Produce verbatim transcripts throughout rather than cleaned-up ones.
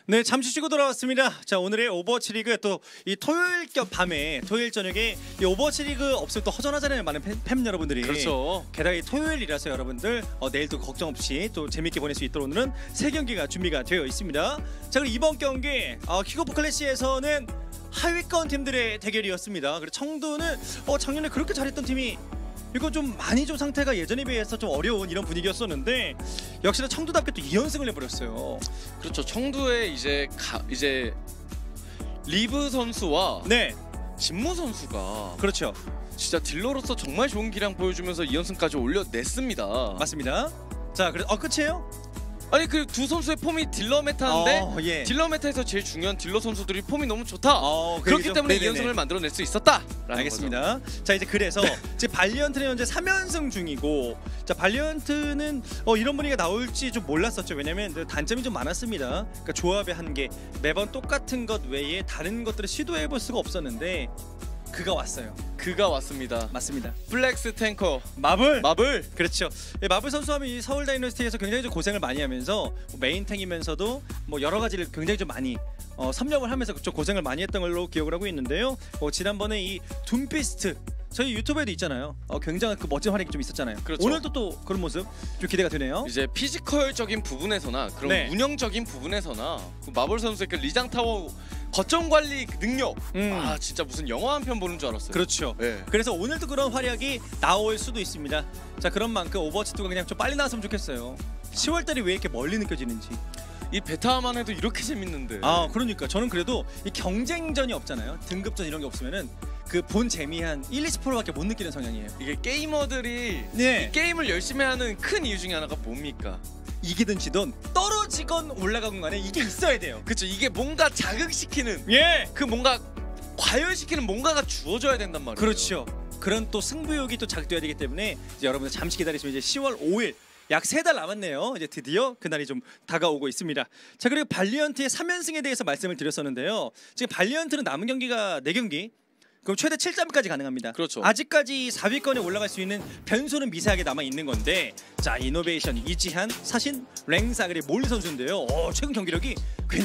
네, 잠시 쉬고 돌아왔습니다. 자, 오늘의 오버워치 리그 또 이 토요일 겸 밤에 토요일 저녁에 이 오버워치 리그 없으면 또 허전하잖아요. 많은 팬, 팬 여러분들이. 그렇죠. 게다가 이 토요일이라서 여러분들 어, 내일도 걱정 없이 또 재밌게 보낼 수 있도록 오늘은 세 경기가 준비가 되어 있습니다. 자, 그리고 이번 경기 어, 킥오프 클래시에서는 하위권 팀들의 대결이었습니다. 그리고 청두는 어, 작년에 그렇게 잘했던 팀이 이거 좀 많이 좀 상태가 예전에 비해서 좀 어려운 이런 분위기였었는데 역시나 청두답게 또 이 연승을 해버렸어요. 그렇죠. 청두의 이제 가, 이제 리브 선수와 네, 진무 선수가 그렇죠. 진짜 딜러로서 정말 좋은 기량 보여주면서 이 연승까지 올려냈습니다. 맞습니다. 자, 그래서 어 끝이에요? 아니 그 두 선수의 폼이 딜러 메타인데 어, 예. 딜러 메타에서 제일 중요한 딜러 선수들이 폼이 너무 좋다. 어, 그 그렇기 얘기죠? 때문에 네네네. 이 연승을 만들어낼 수 있었다. 알겠습니다. 자, 이제 그래서 지금 발리언트는 현재 삼 연승 중이고, 자 발리언트는 어, 이런 분위기가 나올지 좀 몰랐었죠. 왜냐면 단점이 좀 많았습니다. 그러니까 조합의 한계, 매번 똑같은 것 외에 다른 것들을 시도해볼 수가 없었는데 그가 왔어요. 그가 왔습니다. 맞습니다. 플렉스 탱커 마블. 마블. 그렇죠. 예, 마블 선수하면 이 서울 다이너스티에서 굉장히 좀 고생을 많이 하면서 메인 탱이면서도 뭐 여러 가지를 굉장히 좀 많이 어, 섭렵을 하면서 좀 고생을 많이 했던 걸로 기억을 하고 있는데요. 어, 지난번에 이 둠피스트 저희 유튜브에도 있잖아요. 어, 굉장한 그 멋진 활약이 좀 있었잖아요. 그렇죠. 오늘도 또 그런 모습 좀 기대가 되네요. 이제 피지컬적인 부분에서나 그런 네. 운영적인 부분에서나 그 마블 선수의 그 리장 타워 거점 관리 능력. 음. 아 진짜 무슨 영화 한 편 보는 줄 알았어요. 그렇죠. 네. 그래서 오늘도 그런 활약이 나올 수도 있습니다. 자, 그런 만큼 오버워치가 그냥 좀 빨리 나왔으면 좋겠어요. 시월 달이 왜 이렇게 멀리 느껴지는지. 이 베타만 해도 이렇게 재밌는데. 아, 그러니까 저는 그래도 이 경쟁전이 없잖아요. 등급전 이런 게 없으면은 그 본 재미 한 일, 이십 퍼센트밖에 못 느끼는 성향이에요. 이게 게이머들이 네. 이 게임을 열심히 하는 큰 이유 중에 하나가 뭡니까? 이기든 지든 떨어지건 올라가건 간에 이게 있어야 돼요. 그쵸. 이게 뭔가 자극시키는 예. 그 뭔가 과열시키는 뭔가가 주어져야 된단 말이에요. 그렇죠. 그런 또 승부욕이 또 자극돼야 되기 때문에 이제 여러분들 잠시 기다리시면 이제 시월 오일 약 세 달 남았네요. 이제 드디어 그날이 좀 다가오고 있습니다. 자, 그리고 발리언트의 삼 연승에 대해서 말씀을 드렸었는데요. 지금 발리언트는 남은 경기가 네 경기. 그럼 최대 칠 점까지 가능합니다. 그렇죠. 아직까지 사 위권에 올라갈 수 있는 변수는 미세하게 남아 있는 건데, 자 이노베이션, 이지한, 사신, 랭사 그리고 몰리 선수인데요. 어, 최근 경기력이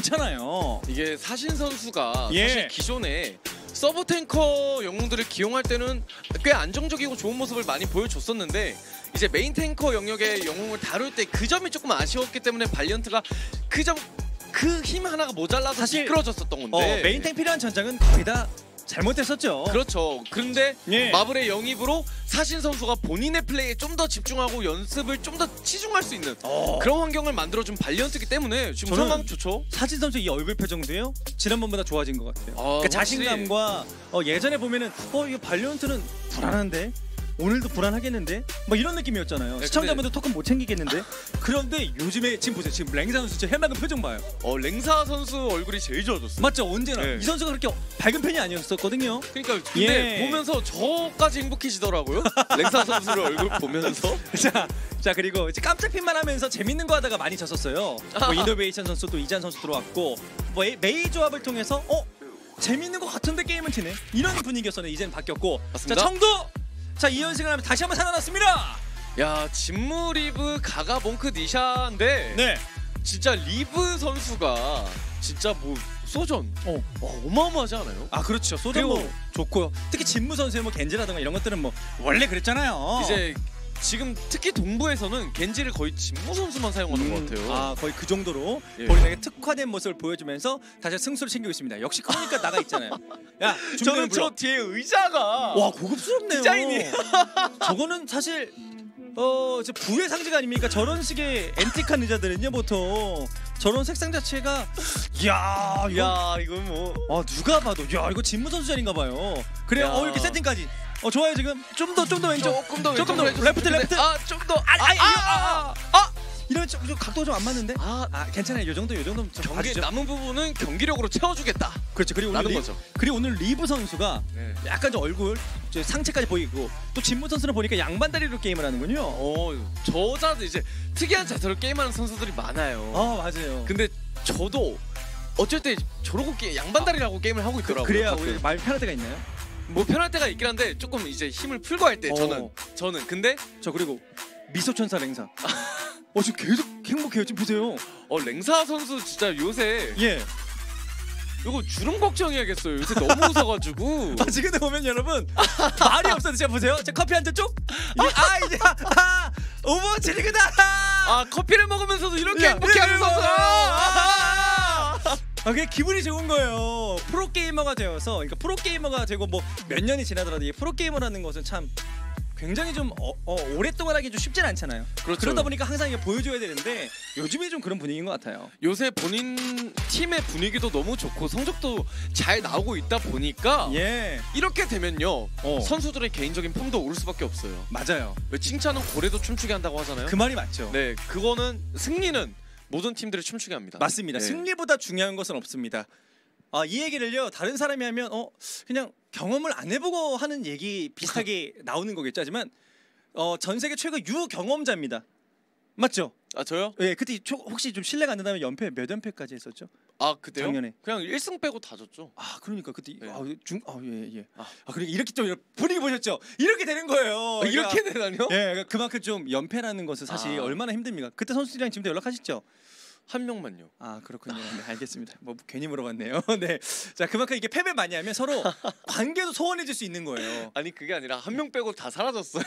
괜찮아요. 이게 사신 선수가 예. 사실 기존에 서브 탱커 영웅들을 기용할 때는 꽤 안정적이고 좋은 모습을 많이 보여줬었는데 이제 메인 탱커 영역의 영웅을 다룰 때 그 점이 조금 아쉬웠기 때문에 발리언트가 그 점 그 힘 하나가 모자라서 사실 미끄러졌었던 건데 어, 메인 탱 필요한 전장은 거의 다 잘못했었죠. 그렇죠. 그런데 예. 마블의 영입으로 사신 선수가 본인의 플레이에 좀 더 집중하고 연습을 좀 더 치중할 수 있는 어. 그런 환경을 만들어준 발리언트이기 때문에 지금 저는 상황 좋죠. 사진 선수 이 얼굴 표정도요 지난번보다 좋아진 것 같아요. 아, 그러니까 확실히. 자신감과 어, 예전에 보면은 어 이거 발리언트는 불안한데 오늘도 불안하겠는데 뭐 이런 느낌이었잖아요. 네, 시청자분들 토큰 못 챙기겠는데. 그런데 요즘에 지금 보세요. 지금 랭사 선수 진짜 해맑은 표정 봐요. 어 랭사 선수 얼굴이 제일 좋아졌어요. 맞죠? 언제나 네. 이 선수가 그렇게 밝은 편이 아니었었거든요. 그러니까 근데 예. 보면서 저까지 행복해지더라고요. 랭사 선수를 얼굴 보면서. 자, 자 그리고 이제 깜짝 핀만 하면서 재밌는 거 하다가 많이 졌었어요. 뭐 이노베이션 선수 또 이잔 선수 들어왔고 뭐 메이 조합을 통해서 어 재밌는 거 같은데 게임은 튀네 이런 분위기였었는데 이제는 바뀌었고. 맞습니다. 자 청두 자 이 연승을 하면 다시 한번 살아났습니다. 야 진무 리브 가가 몽크 니샤인데 네. 진짜 리브 선수가 진짜 뭐 소전 어. 와, 어마어마하지 않아요? 아 그렇죠. 소전 뭐 그리고- 좋고요. 특히 진무 선수의 뭐 겐지라든가 이런 것들은 뭐 원래 그랬잖아요. 이제 지금 특히 동부에서는 겐지를 거의 진무 선수만 사용하는 음, 것 같아요. 아 거의 그 정도로 예. 본인에게 특화된 모습을 보여주면서 다시 승수를 챙기고 있습니다. 역시 그러니까 나가 있잖아요. 야 준비를 저는 불러. 저 뒤에 의자가 와 고급스럽네요. 디자인이. 저거는 사실 어 이제 부의 상징 아닙니까? 저런 식의 앤틱한 의자들은요 보통 저런 색상 자체가 이야 이거 야 이건 뭐 아 누가 봐도 야 이거 진무 선수 자리인가 봐요. 그래요. 야. 어 이렇게 세팅까지. 어 좋아요 지금 좀 더 좀 더 왼쪽. 조금 더 조금 더 왼쪽으로 레프트, 해줬으면 레프트. 좋겠는데. 아 좀 더 아, 아, 아, 아, 아! 이런 좀, 좀 각도 좀 안 맞는데? 아, 아 괜찮아요. 요 정도 요 정도 좀 경기 봐주죠. 남은 부분은 경기력으로 채워주겠다. 그렇죠. 그리고 오늘 라는 리, 거죠. 그리고 오늘 리브 선수가 네. 약간 좀 얼굴 이제 상체까지 보이고 또 진무 선수는 보니까 양반다리로 게임을 하는군요. 어 저자도 이제 특이한 자세로 게임하는 선수들이 많아요. 아 맞아요. 근데 저도 어쩔 때 저러고 게 양반다리라고 게임을 하고 있더라고요. 그래야 가끔. 우리 말 편할 때가 있나요? 뭐 편할 때가 있긴 한데 조금 이제 힘을 풀고 할 때 어. 저는 저는 근데 저 그리고 미소천사 랭사. 어 지금 계속 행복해요. 지금 보세요. 어 랭사 선수 진짜 요새 예. 이거 주름 걱정해야겠어요. 요새 너무 웃어가지고. 아, 지금 보면 여러분 말이 없어도 제가 보세요. 제 커피 한 잔 쪽. 이제, 아 이제 아, 오버워치 리그다. 아 커피를 먹으면서도 이렇게 야, 행복해하는 네, 선수. 네, 아! 아, 그게 기분이 좋은 거예요. 프로 게이머가 되어서, 그러니까 프로 게이머가 되고 뭐 몇 년이 지나더라도 이 프로 게이머라는 것은 참 굉장히 좀 어, 어, 오랫동안 하기 좀 쉽진 않잖아요. 그렇죠. 그러다 보니까 항상 이게 보여줘야 되는데 요즘에 좀 그런 분위기인 것 같아요. 요새 본인 팀의 분위기도 너무 좋고 성적도 잘 나오고 있다 보니까 예, 이렇게 되면요 어. 선수들의 개인적인 폼도 오를 수밖에 없어요. 맞아요. 왜 칭찬은 고래도 춤추게 한다고 하잖아요. 그 말이 맞죠. 네, 그거는 승리는 모든 팀들을 춤추게 합니다. 맞습니다. 네. 승리보다 중요한 것은 없습니다. 아, 이 얘기를요 다른 사람이 하면 어 그냥 경험을 안 해보고 하는 얘기 비슷하게 나오는 거겠죠. 하지만 어, 전 세계 최고 유경험자입니다. 맞죠? 아 저요? 예, 그때 초, 혹시 좀 실례가 안 된다면 연패 몇 연패까지 했었죠? 아 그때요? 작년에. 그냥 일 승 빼고 다 졌죠. 아 그러니까 그때 네. 아, 중, 아, 예, 예. 아. 아, 그러니까 이렇게 좀 분위기 보셨죠? 이렇게 되는 거예요. 아, 이렇게 그러니까, 되다니요? 예, 그러니까 그만큼 좀 연패라는 것은 사실 아. 얼마나 힘듭니까? 그때 선수들이랑 지금도 연락하시죠? 한 명만요. 아 그렇군요. 네, 알겠습니다. 뭐 괜히 물어봤네요. 네, 자 그만큼 이게 패배 많이 하면 서로 관계도 소원해질 수 있는 거예요. 아니 그게 아니라 한 명 빼고 다 사라졌어요.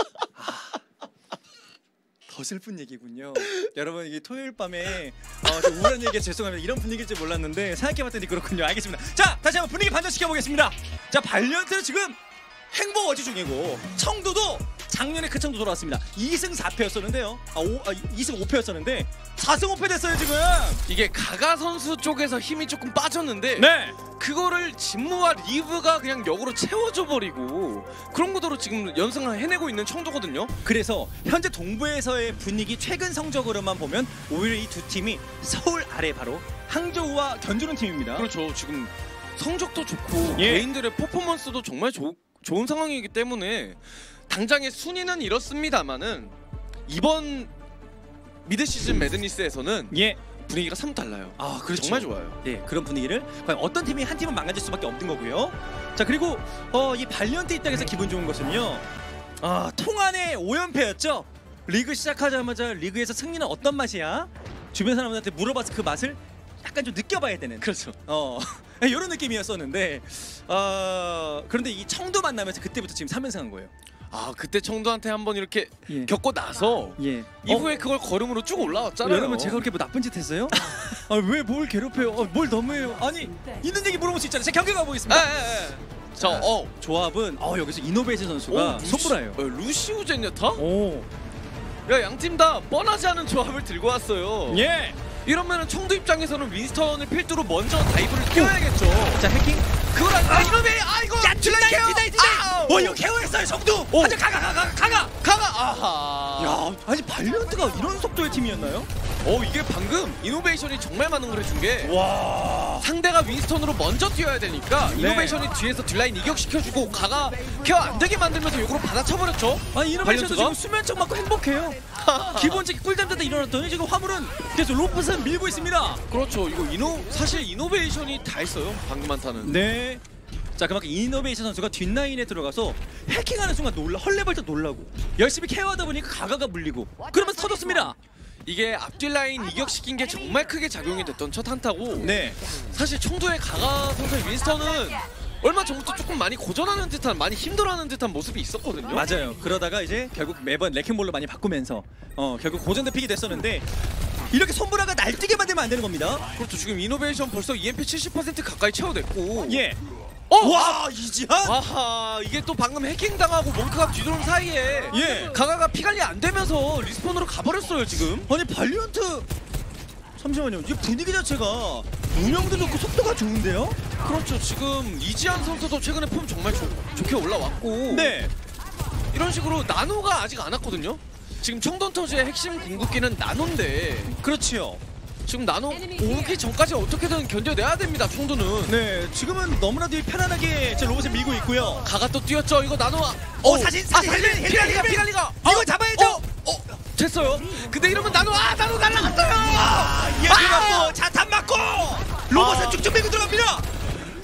더 슬픈 얘기군요. 여러분 이게 토요일 밤에 어, 좀 우울한 얘기에 죄송합니다. 이런 분위기일 줄 몰랐는데 생각해봤더니 그렇군요. 알겠습니다. 자 다시 한번 분위기 반전시켜 보겠습니다. 자 발리언트는 지금 행복 어지 중이고 청도도 작년에 그 청도 돌아왔습니다. 이 승 사 패였었는데요. 아, 오, 아 이 승 오 패였었는데 사 승 오 패 됐어요 지금. 이게 가가 선수 쪽에서 힘이 조금 빠졌는데 네. 그거를 진무와 리브가 그냥 역으로 채워줘 버리고 그런 구도로 지금 연승을 해내고 있는 청도거든요. 그래서 현재 동부에서의 분위기 최근 성적으로만 보면 오히려 이 두 팀이 서울 아래 바로 항저우와 견주는 팀입니다. 그렇죠. 지금 성적도 좋고 예. 개인들의 퍼포먼스도 정말 조, 좋은 상황이기 때문에 당장의 순위는 이렇습니다만은 이번 미드 시즌 매드니스에서는 예. 분위기가 사뭇 달라요. 아 그렇죠. 정말 좋아요. 예, 그런 분위기를 과연 어떤 팀이 한 팀은 망가질 수밖에 없는 거고요. 자 그리고 어, 이 발리언트 입장에서 기분 좋은 것은요. 아 통안의 오 연패였죠. 리그 시작하자마자 리그에서 승리는 어떤 맛이야? 주변 사람들한테 물어봐서 그 맛을 약간 좀 느껴봐야 되는. 그렇죠. 어 이런 느낌이었었는데 어, 그런데 이 청도 만나면서 그때부터 지금 삼 연승한 거예요. 아 그때 청도한테 한번 이렇게 예. 겪고 나서 예. 이후에 어, 그걸 걸음으로 쭉 올라왔잖아요. 여러분 제가 그렇게 뭐 나쁜 짓 했어요? 아, 왜 뭘 괴롭혀요? 어, 뭘 너무해요? 아니 있는 얘기 물어볼 수 있잖아요. 제가 경기 가보겠습니다. 에에에. 자, 아, 어, 조합은 어, 여기서 이노베이션 선수가 손브라예요. 어, 루시우 젠야타? 오, 야, 양팀 다 뻔하지 않은 조합을 들고 왔어요. 예. 이러면은 청도 입장에서는 윈스턴을 필두로 먼저 다이브를 뛰어야겠죠. 자 해킹. 그걸 안 아, 이놈의 아이고. 야, 디다이, 케어. 디다이, 디다이. 아우. 어, 이거 케어했어요, 정두. 오. 하자, 가가, 가가, 가가. 가가. 아하. 야, 아니 발리언트가 이런 속도의 팀이었나요? 어, 이게 방금 이노베이션이 정말 많은 걸 해준 게 와. 상대가 윈스턴으로 먼저 뛰어야 되니까 네. 이노베이션이 뒤에서 딜라인 이격시켜주고 가가 케어 안 되게 만들면서 욕으로 받아쳐버렸죠. 아니 이노베이션도 발리언트가? 지금 수면총 맞고 행복해요. 기본적인 꿀잠 자다 일어났더니 지금 화물은 계속 로프선 밀고 있습니다. 그렇죠. 이거 이노 사실 이노베이션이 다 했어요. 방금 한타는. 네. 자 그만큼 이노베이션 선수가 뒷라인에 들어가서 해킹하는 순간 놀라 헐레벌떡 놀라고 열심히 케어하다 보니까 가가가 물리고 그러면서 터졌습니다. 이게 앞뒤 라인 이격시킨 게 정말 크게 작용이 됐던 첫 한타고 네. 사실 청도의 가가 선수의 윈스턴은 얼마 전부터 조금 많이 고전하는 듯한 많이 힘들어하는 듯한 모습이 있었거든요. 맞아요. 그러다가 이제 결국 매번 레킹볼로 많이 바꾸면서 어 결국 고전대 픽이 됐었는데 이렇게 손브라가 날뛰게 만들면 안 되는 겁니다. 그렇죠. 지금 이노베이션 벌써 이엠피 칠십 퍼센트 가까이 채워냈고 예. 어! 와 이지한. 아하 이게 또 방금 해킹 당하고 몽크가 뒤돌은 사이에 예. 가가가 피관리 안 되면서 리스폰으로 가버렸어요 지금. 아니 발리언트 잠시만요. 이 분위기 자체가 운영도 좋고 속도가 좋은데요? 그렇죠. 지금 이지한 선수도 최근에 폼 정말 좋, 좋게 올라왔고 네. 이런 식으로 나노가 아직 안 왔거든요. 지금 청돈터즈의 핵심 궁극기는 나노인데 그렇지요. 지금 나노 오기 전까지 어떻게든 견뎌내야 됩니다. 청도는. 네. 지금은 너무나도 편안하게 제 로봇을 밀고 있고요. 가가 또 뛰었죠. 이거 나노가 어 사진 사진 아, 헬멧 헬멧 피갈리가 헬멧. 피갈리가 이거 잡아야죠. 어, 어 됐어요. 근데 이러면 나노 아 나노 날라갔어요. 아, 예, 맞고 자탄 맞고 로봇을 아. 쭉쭉 밀고 들어갑니다.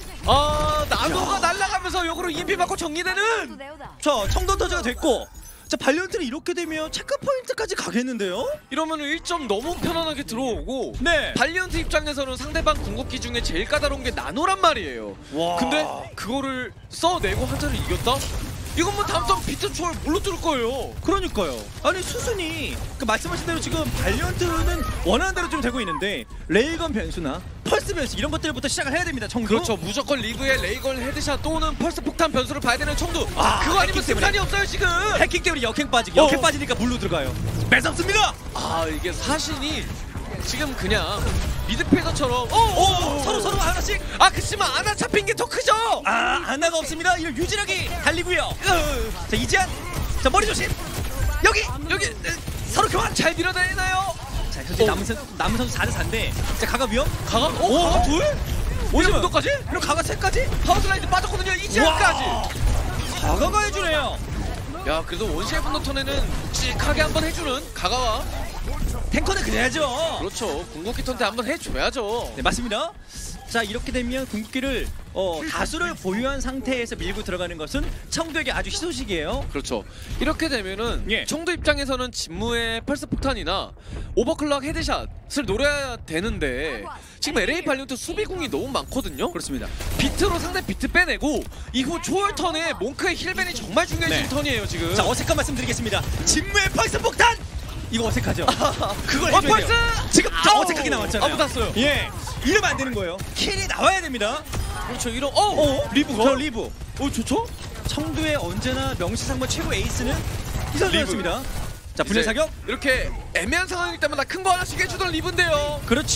아 나노가 날라가면서 역으로 이엠피 맞고 정리되는. 자, 청돈터즈가 됐고 자 발리언트는 이렇게 되면 체크 포인트까지 가겠는데요? 이러면은 일 점 너무 편안하게 들어오고 네. 발리언트 입장에서는 상대방 궁극기 중에 제일 까다로운 게 나노란 말이에요. 와. 근데 그거를 써내고 한타를 이겼다? 이건 뭐 다음 턴 비트 초월 뭘로 뚫을 거예요. 그러니까요. 아니 수순이 그 말씀하신 대로 지금 발리언트는 원하는 대로 좀 되고 있는데 레일건 변수나 펄스 변수 이런 것들부터 시작을 해야 됩니다. 청두. 그렇죠. 무조건 리브의 레이걸 헤드샷 또는 펄스 폭탄 변수를 봐야 되는 청두. 아, 그거 아니면 해킹 때문에. 승산이 없어요 지금. 해킹 때문에 역행 빠지고 역행 어. 빠지니까 물로 들어가요. 매섭습니다. 아 이게 사신이 지금 그냥 미드필더처럼 오, 오, 서로 서로 하나씩. 아 그치만 아나 잡힌 게 더 크죠. 아 하나가 없습니다. 이거 유진하게 달리고요. 자 이지한. 자 머리 조심. 여기 여기 서로 교환. 잘 밀어내나요? 자 현재 오. 남은 선 남은 선수 사 대 사인데 자 가가 위험. 가가 오, 오, 가가 둘? 오십 이러면- 분도까지? 그리고 가가 셋까지. 파워슬라이드 빠졌거든요. 이지한까지. 가가가 해주네요. 야 그래도 원시의 분노 턴에는 묵직하게 한번 해주는 가가와. 탱커는 그래야죠. 그렇죠. 궁극기 턴때 한번 해줘야죠. 네 맞습니다. 자 이렇게 되면 궁극기를 어, 다수를 보유한 상태에서 밀고 들어가는 것은 청두에게 아주 희소식이에요. 그렇죠. 이렇게 되면은 예. 청도 입장에서는 진무의 펄스 폭탄이나 오버클럭 헤드샷을 노려야 되는데 지금 엘에이 발리언트 수비공이 너무 많거든요. 그렇습니다. 비트로 상대 비트 빼내고 이후 초월 턴에 몽크의 힐벤이 정말 중요해진 네. 턴이에요 지금. 자 어색한 말씀드리겠습니다. 진무의 펄스 폭탄. 이거 어색하죠? 그걸 어, 해줘야 펄스! 돼요. 지금 저 아우! 어색하게 나왔잖아요. 아, 붙었어요. 예, 이러면 안 되는 거예요. 킬이 나와야 됩니다. 그렇죠. 이런 어, 어, 리브, 저 리브. 어 좋죠? 청두의 언제나 명시상무 최고 에이스는 이 선수였습니다. 자 분열 이제 사격. 이렇게 애매한 상황일 때마다 큰 거 하나씩 해주던 리브인데요. 그렇죠.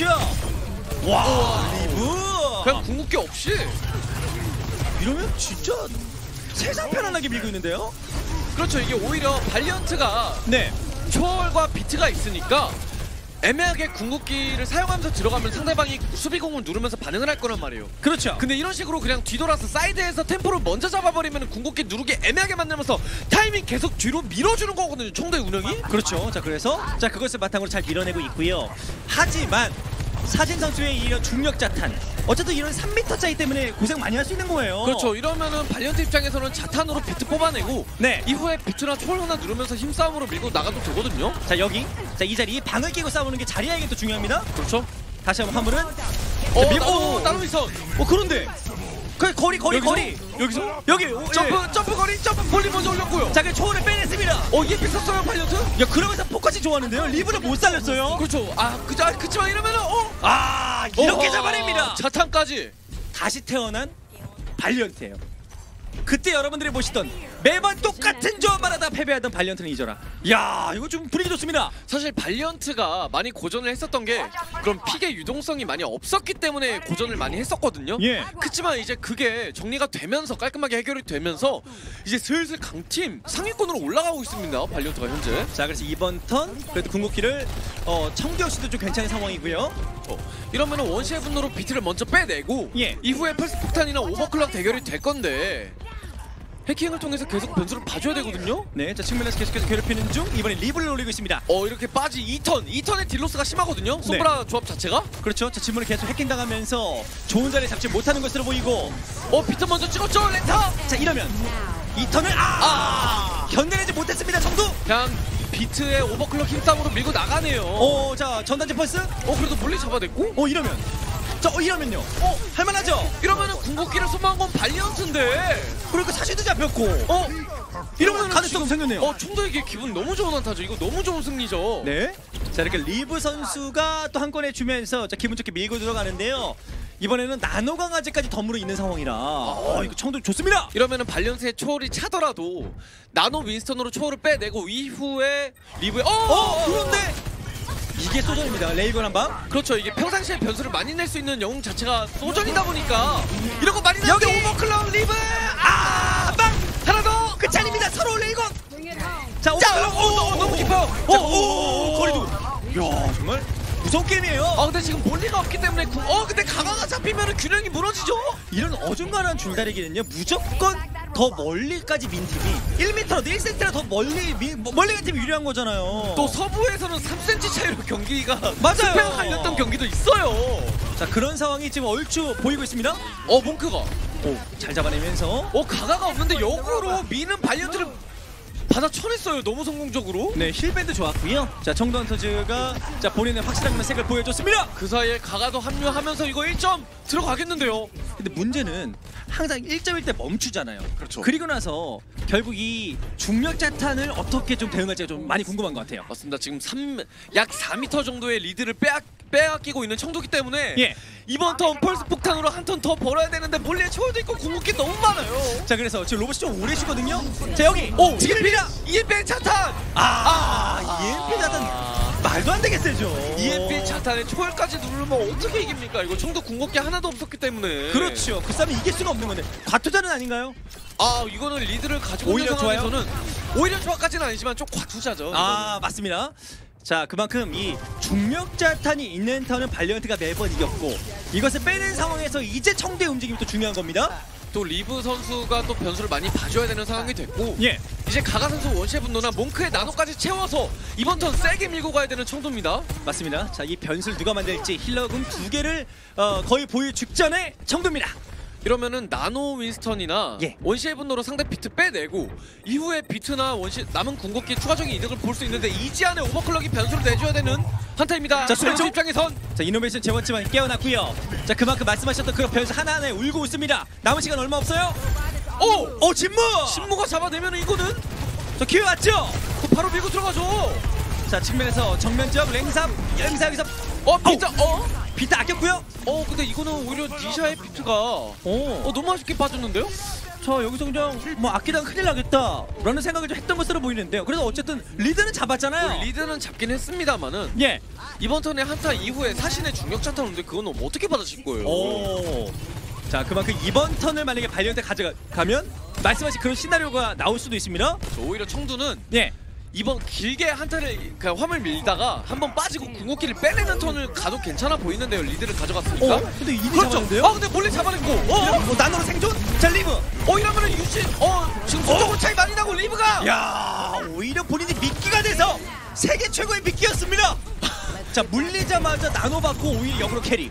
와, 리브. 그냥 궁극기 없이. 이러면 진짜 세상 편안하게 밀고 있는데요. 그렇죠. 이게 오히려 발리언트가 네. 초월과 비트가 있으니까 애매하게 궁극기를 사용하면서 들어가면 상대방이 수비공을 누르면서 반응을 할 거란 말이에요. 그렇죠. 근데 이런 식으로 그냥 뒤돌아서 사이드에서 템포를 먼저 잡아버리면 궁극기 누르기 애매하게 만들면서 타이밍 계속 뒤로 밀어주는 거거든요. 총대 운영이. 그렇죠. 자 그래서 자 그것을 바탕으로 잘 밀어내고 있고요. 하지만 사진 선수의 이런 중력 자탄 어쨌든 이런 삼 미터 차이 때문에 고생 많이 할 수 있는 거예요. 그렇죠. 이러면은 발리언트 입장에서는 자탄으로 비트 뽑아내고 네. 이후에 비트나 초월 하나 누르면서 힘싸움으로 밀고 나가도 되거든요. 자 여기 자 이 자리 방을 끼고 싸우는 게 자리야에게 또 중요합니다. 그렇죠. 다시 한번 화물은 어, 자, 밀- 나도 오! 나도 있어. 어 그런데 그 거리 거리 여기서? 거리 여기서 여기 오, 점프 예. 점프 거리 점프 볼리 먼저 올렸고요. 자 그 초월을 빼냈습니다. 어 이게 pis었어요 발리언트? 야 그러면서 포커싱 좋았는데요. 리브를 못 살렸어요. 그렇죠. 아 그죠. 아, 그치만 이러면은 어 아 이렇게 어허, 잡아냅니다. 자탄까지. 다시 태어난 발리언트예요. 그때 여러분들이 보시던 매번 똑같은 조합만 하다 패배하던 발리언트는 잊어라. 야 이거 좀 분위기 좋습니다. 사실 발리언트가 많이 고전을 했었던 게 그런 픽의 유동성이 많이 없었기 때문에 고전을 많이 했었거든요. 예. 그치만 이제 그게 정리가 되면서 깔끔하게 해결이 되면서 이제 슬슬 강팀 상위권으로 올라가고 있습니다. 발리언트가 현재. 자 그래서 이번 턴 그래도 궁극기를 어, 청두 역시도 좀 괜찮은 상황이고요. 어, 이러면은 원시의 분노로 비트를 먼저 빼내고 예. 이후에 펄스 폭탄이나 오버클럭 대결이 될 건데 해킹을 통해서 계속 변수를 봐줘야 되거든요. 네, 자 측면에서 계속해서 괴롭히는 중 이번에 리브를 올리고 있습니다. 어 이렇게 빠지 이 턴 이 턴의 딜로스가 심하거든요. 솜브라 조합 자체가. 그렇죠. 자 질문을 계속 해킹당하면서 좋은 자리 잡지 못하는 것으로 보이고 어 비트 먼저 찍었죠 렌타. 자 이러면 이 턴을 아, 아 견뎌내지 못했습니다. 청두. 그냥 비트의 오버클럭 힘싸움으로 밀고 나가네요. 어, 오, 자 전단지 펄스. 그래도 멀리 잡아냈고. 어 이러면 자 어, 이러면요. 어 할만하죠. 이러면은 궁극기를 소모한 건 발리언트인데. 그러니까 사실도 잡혔고. 어 이러면 가능성 생겼네요. 어 총도에게 기분 너무 좋은 한타죠. 이거 너무 좋은 승리죠. 네. 자 이렇게 리브 선수가 또 한 건에 주면서 자 기분 좋게 밀고 들어가는데요. 이번에는 나노 강아지까지 덤으로 있는 상황이라 어 이거 청도 좋습니다. 이러면은 발리언트의 초월이 차더라도 나노 윈스턴으로 초월을 빼내고 이후에 리브에 어, 어 그런데 이게 소전입니다. 레이건 한 방. 그렇죠. 이게 평상시에 변수를 많이 낼 수 있는 영웅 자체가 소전이다 보니까 이런 거 많이 여기 나는데 오버클럭 리브 아 빵. 하나 더. 그 차례입니다. 서로 레이건. 자 자, 오버클럭. 오, 오, 너무 깊어. 오, 오, 오, 거리도. 야 정말 무서운 게임이에요. 아 근데 지금 볼리가 없기 때문에 구... 어 근데 강화가 잡히면 균형이 무너지죠. 이런 어중간한 줄다리기는요 무조건 더 멀리까지 민 팀이 일 미터라도 일 센티미터라도 더 멀리 미, 멀리 간 팀이 유리한 거잖아요. 또 서부에서는 삼 센티미터 차이로 경기가 맞아요. 스페어 갈렸던 경기도 있어요. 자 그런 상황이 지금 얼추 보이고 있습니다. 어 몽크가 오, 잘 잡아내면서 어 가가가 없는데 역으로 미는 발리언트를 받아쳐냈어요. 너무 성공적으로. 네, 힐밴드 좋았고요. 자, 청도 헌터즈가 자 본인의 확실한 색을 보여줬습니다. 그 사이에 가가도 합류하면서 이거 일 점 들어가겠는데요. 근데 문제는 항상 일 점일 때 멈추잖아요. 그렇죠. 그리고 나서 결국 이 중력 자탄을 어떻게 좀 대응할지가 좀 많이 궁금한 것 같아요. 맞습니다. 지금 삼, 약 사 미터 정도의 리드를 빼앗, 빼앗기고 있는 청도기 때문에 예. 이번 턴 펄스 폭탄으로 한 턴 더 벌어야 되는데 몰래 초월도 있고 궁극기 너무 많아요. 자, 그래서 지금 로봇이 좀 오래 쉬거든요. 자, 여기 오! 지금 비다. 이엠피 차탄! 아, 이엠피 자탄 말도 안 되게 세죠. 이엠피 차탄에 초월까지 누르면 어떻게 이깁니까? 이거 청도 궁극기 하나도 없었기 때문에. 그렇죠. 그 싸움이 이길 수가 없는 건데 과투자는 아닌가요? 아 이거는 리드를 가지고 오히려 있는 상황에서는 오히려 좋아까지는 아니지만 좀 과투자죠. 아, 맞습니다. 자, 그만큼 이 중력 자탄이 있는 턴은 발리언트가 매번 이겼고 이것을 빼는 상황에서 이제 청대의 움직임이 또 중요한 겁니다. 또 리브 선수가 또 변수를 많이 봐줘야 되는 상황이 됐고 예. 이제 가가 선수 원시의 분노나 몽크의 나노까지 채워서 이번 턴 세게 밀고 가야 되는 청도입니다. 맞습니다. 자, 이 변수를 누가 만들지 힐러군 두 개를 어, 거의 보유 직전에 청도입니다. 이러면은 나노 윈스턴이나 예. 원시의 분노로 상대 비트 빼내고 이후에 비트나 원시 남은 궁극기 추가적인 이득을 볼 수 있는데 이지안의 오버클럭이 변수를 내줘야 되는 한타입니다. 자, 선수 수비쪽. 입장에선 자, 이노베이션 재웠지만 깨어났고요. 자, 그만큼 말씀하셨던 그 변수 하나하나에 울고 있습니다. 남은 시간 얼마 없어요. 오! 오, 진무! 신무가 잡아내면 이거는 저 기회 왔죠? 그 바로 밀고 들어가죠. 자, 측면에서 정면적 랭삼 랭사 여기서 어 비트 어? 비트 아꼈고요. 어 근데 이거는 오히려 니샤의 비트가 어 오. 너무 아쉽게 빠졌는데요? 자, 여기서 그냥 뭐 아끼다가 큰일 나겠다라는 생각을 좀 했던 것으로 보이는데요. 그래서 어쨌든 리드는 잡았잖아요. 뭐 리드는 잡긴 했습니다만은 예. 이번 턴에 한타 이후에 사신의 중력 차탄 오는데 그건 어떻게 받아칠 거예요? 오. 자, 그만큼 이번 턴을 만약에 발리언트 가져가면 말씀하신 그런 시나리오가 나올 수도 있습니다. 저 오히려 청두는 예. 이번 길게 한타를 그 화물 밀다가 한번 빠지고 궁극기를 빼내는 턴을 가도 괜찮아 보이는데요. 리드를 가져갔으니까. 어? 근데 이미 그렇죠. 잡았는데요? 아 근데 몰래 잡아냈고. 어? 뭐 나노로 생존? 자, 리브. 어 이러면은 유진. 어 지금 속도로 차이 많이 나고 리브가. 야, 오히려 본인이 미끼가 돼서 세계 최고의 미끼였습니다. 자, 물리자마자 나노 받고 오히려 역으로 캐리.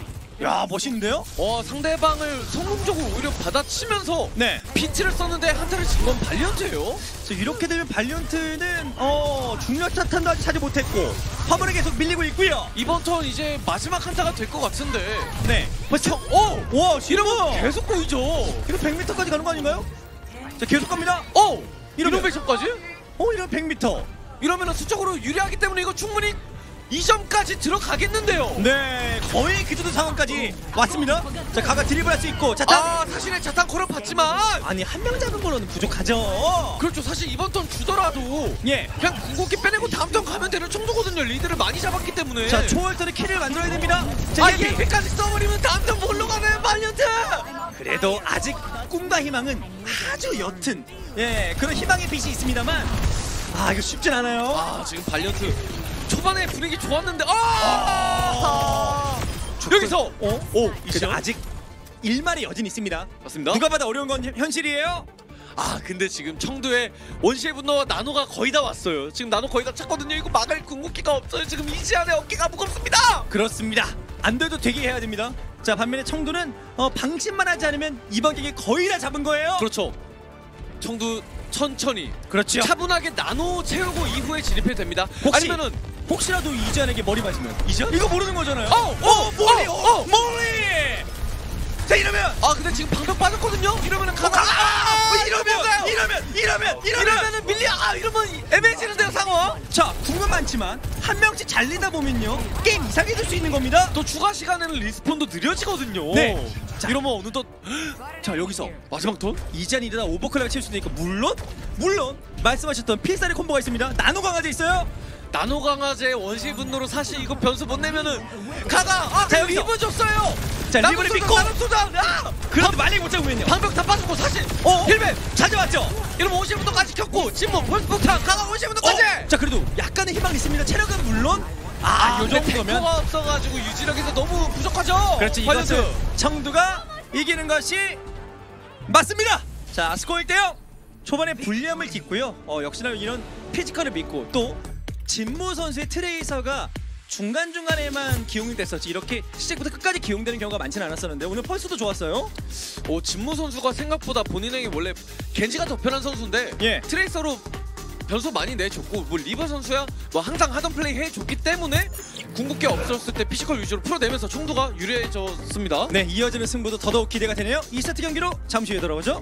야, 멋있는데요? 어 상대방을 성공적으로 오히려 받아치면서 네. 비트를 썼는데 한타를 진 건 발리언트예요. 자, 이렇게 되면 발리언트는 어 중력 차탄도 아직 차지 못했고 화물에 계속 밀리고 있고요. 이번 턴 이제 마지막 한타가 될 것 같은데. 네. 벌써 어! 와, 이러면 계속 보이죠. 이거 백 미터까지 가는 거 아닌가요? 자, 계속 갑니다. 어! 이러면- 이노베이션까지? 어, 이러면 백 미터. 이러면은 수적으로 유리하기 때문에 이거 충분히 이 점까지 들어가겠는데요. 네, 거의 그 정도 상황까지 왔습니다. 자, 가가 드리블 할 수 있고 차탄. 아 사실은 자탄콜을 받지만 아니, 한 명 잡은 걸로는 부족하죠. 그렇죠. 사실 이번 턴 주더라도 예. 그냥 궁극기 빼내고 다음 턴 가면 되는 정도거든요. 리드를 많이 잡았기 때문에. 자, 초월턴의 킬을 만들어야 됩니다. 자, 아 예비. 예비까지 써버리면 다음 턴 뭘로 가나요 발리언트? 그래도 아직 꿈과 희망은 아주 옅은 예 그런 희망의 빛이 있습니다만 아, 이거 쉽진 않아요. 아 지금 발리언트 초반에 분위기 좋았는데 아! 여기서 어? 오, 그죠? 아직 일말의 여진 있습니다. 맞습니다. 누가 봐도 어려운 건 현- 현실이에요. 아 근데 지금 청두에 원시의 분노와 나노가 거의 다 왔어요. 지금 나노 거의 다 찼거든요. 이거 막을 궁극기가 없어요. 지금 이지안의 어깨가 무겁습니다. 그렇습니다. 안 돼도 되게 해야 됩니다. 자, 반면에 청두는 어, 방심만 하지 않으면 이번 경기 거의 다 잡은 거예요. 그렇죠. 청두 천천히 그렇죠. 차분하게 나노 채우고 이후에 진입해도 됩니다. 혹시- 아니면은 혹시라도 이지안에게 머리 맞으면 이지안? 이거 모르는 거잖아요. 어, 어, 머리, 어, 어, 어. 머리. 자, 이러면 아 근데 지금 방금 빠졌거든요. 이러면은 가가 아, 이러면 뭔가요? 이러면 이러면 이러면 이러면은 밀리 아 이러면 애매해지는데요 상황. 자, 궁은 많지만 한 명씩 잘리다 보면요 게임 이상해질 수 있는 겁니다. 또 추가 시간에는 리스폰도 느려지거든요. 네. 자 이러면 어느덧 자, 여기서 마지막 턴? 이지안이 이러다 오버클락을 칠 수도 있고 물론 물론 말씀하셨던 필살의 콤보가 있습니다. 나노 강화제 있어요. 나노 강화제 원시 분노로 사실 이거 변수 못 내면은 가가 아 자, 자 여기서. 리브 줬어요. 자, 리브를 믿고. 나노 소장 아 그런데 만약에 못 잡으면요. 방벽 다 빠졌고 사실 어? 힐맨 찾아왔죠. 이러면 원시 분노까지 켰고 진모 펄스폭탄 가가 원시 분노까지. 어? 자, 그래도 약간의 희망이 있습니다. 체력은 물론 아, 아, 요 근데 정도면 탱커가 없어가지고 유지력에서 너무 부족하죠. 그렇지. 발렌트. 이것은 청두가 이기는 것이 맞습니다. 자, 스코어 일 대 영. 초반에 불리함을 딛고요. 어, 역시나 이런 피지컬을 믿고 또 진무 선수의 트레이서가 중간중간에만 기용이 됐었지 이렇게 시작부터 끝까지 기용되는 경우가 많지는 않았었는데 오늘 펄스도 좋았어요. 오 진무 선수가 생각보다 본인에게 원래 겐지가 더 편한 선수인데 예. 트레이서로 변수 많이 내줬고 뭐 리버 선수야 뭐 항상 하던 플레이 해줬기 때문에 궁극기 없었을 때 피지컬 위주로 풀어내면서 총도가 유리해졌습니다. 네, 이어지는 승부도 더더욱 기대가 되네요. 이 세트 경기로 잠시 후에 돌아오죠.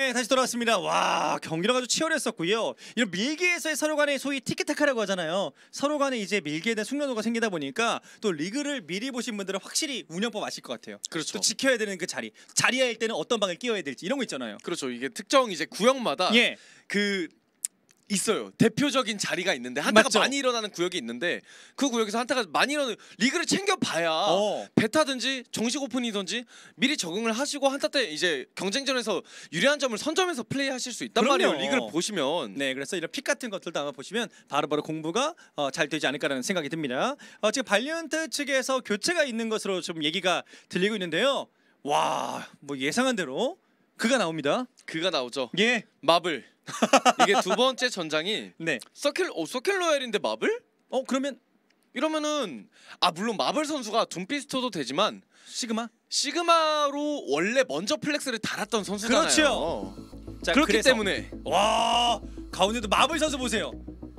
네, 다시 돌아왔습니다. 와, 경기가 아주 치열했었고요. 이런 밀기에서의 서로 간의 소위 티키타카라고 하잖아요. 서로 간에 이제 밀기에 대한 숙련도가 생기다 보니까 또 리그를 미리 보신 분들은 확실히 운영법 아실 것 같아요. 그렇죠. 또 지켜야 되는 그 자리, 자리할 때는 어떤 방을 끼워야 될지 이런 거 있잖아요. 그렇죠. 이게 특정 이제 구역마다 예. 그 있어요. 대표적인 자리가 있는데 한타가 맞죠? 많이 일어나는 구역이 있는데 그 구역에서 한타가 많이 일어나는 리그를 챙겨봐야 어. 베타든지 정식 오픈이든지 미리 적응을 하시고 한타 때 이제 경쟁전에서 유리한 점을 선점해서 플레이하실 수 있단 그럼요. 말이에요. 리그를 보시면. 네, 그래서 이런 픽 같은 것들도 아마 보시면 바로바로 공부가 어, 잘 되지 않을까라는 생각이 듭니다. 어, 지금 발리언트 측에서 교체가 있는 것으로 좀 얘기가 들리고 있는데요. 와, 뭐 예상한 대로 그가 나옵니다. 그가 나오죠. 예. 마블. 이게 두 번째 전장이 네. 서킬 오 서킬 로얄인데 마블? 어, 그러면 이러면은 아 물론 마블 선수가 둠피스토도 되지만 시그마? 시그마로 원래 먼저 플렉스를 달았던 선수잖아요. 그렇죠. 자, 그렇기 그래서, 때문에 와, 가운데도 마블 선수 보세요.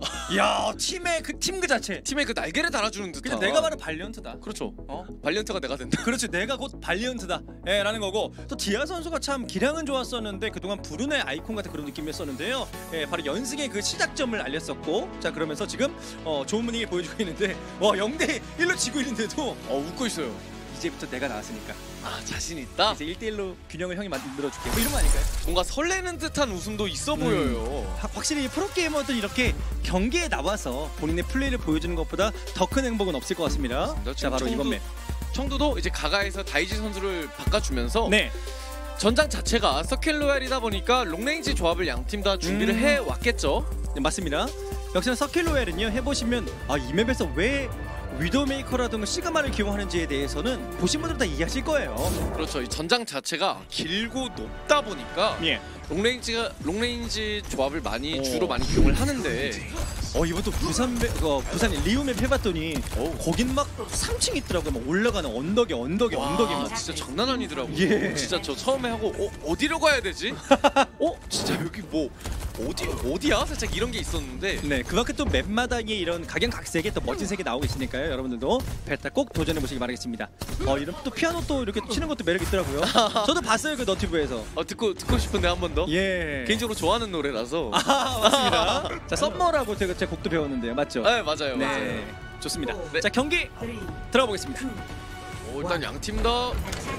야, 팀의 그 팀 그 자체. 팀에 그 날개를 달아주는 듯한. 그냥 내가 바로 발리언트다. 그렇죠. 어? 발리언트가 내가 된다. 그렇지, 내가 곧 발리언트다. 예, 라는 거고 또 디아 선수가 참 기량은 좋았었는데 그동안 불운의 아이콘 같은 그런 느낌이었었는데요. 예, 바로 연승의 그 시작점을 알렸었고 자 그러면서 지금 어, 좋은 분위기 보여주고 있는데 와 영 대 일로 지고 있는데도 어 웃고 있어요. 이제부터 내가 나왔으니까 아 자신 있다. 이제 일 대 일로 균형을 형이 만들어줄게 뭐 이런 거 아닐까요? 뭔가 설레는 듯한 웃음도 있어 음. 보여요. 하- 확실히 프로게이머들 이렇게 경기에 나와서 본인의 플레이를 보여주는 것보다 더 큰 행복은 없을 것 같습니다. 자 바로 이번 맵. 청두도 이제 가가에서 다이지 선수를 바꿔주면서 네. 전장 자체가 서킬 로얄이다 보니까 롱레인지 조합을 양 팀 다 준비를 음. 해 왔겠죠. 네, 맞습니다. 역시나 서킬로웰은요 해보시면 아 이 맵에서 왜 위도메이커라든가 시그마를 기용하는지에 대해서는 보신 분들 다 이해하실 거예요. 그렇죠. 이 전장 자체가 길고 높다 보니까 예. 롱레인지가 롱레인지 조합을 많이 오. 주로 많이 기용을 하는데 어 이것도 부산 맵, 어, 부산 리우맵 해봤더니 오. 거긴 막 삼 층 있더라고요. 막 올라가는 언덕에 언덕에 언덕에 와, 막. 진짜 장난 아니더라고. 예. 진짜 저 처음에 하고 어, 어디로 가야 되지? 어 진짜 여기 뭐 어디 어디야? 살짝 이런 게 있었는데 네, 그만큼 또 맵마다의 이런 각양각색의 또 멋진 색이 나오고 있으니까요. 여러분들도 베타 꼭 도전해 보시기 바라겠습니다. 어 이런 또 피아노 또 이렇게 치는 것도 매력 있더라고요. 저도 봤어요 그 너튜브에서. 어 듣고 듣고 싶은데 한 번 더. 예. 개인적으로 좋아하는 노래라서. 아 맞습니다. 자 썸머라고 제가 제 곡도 배웠는데요, 맞죠? 네 맞아요. 네, 맞아요. 좋습니다. 네. 자 경기 들어가 보겠습니다. 어, 일단 양 팀 다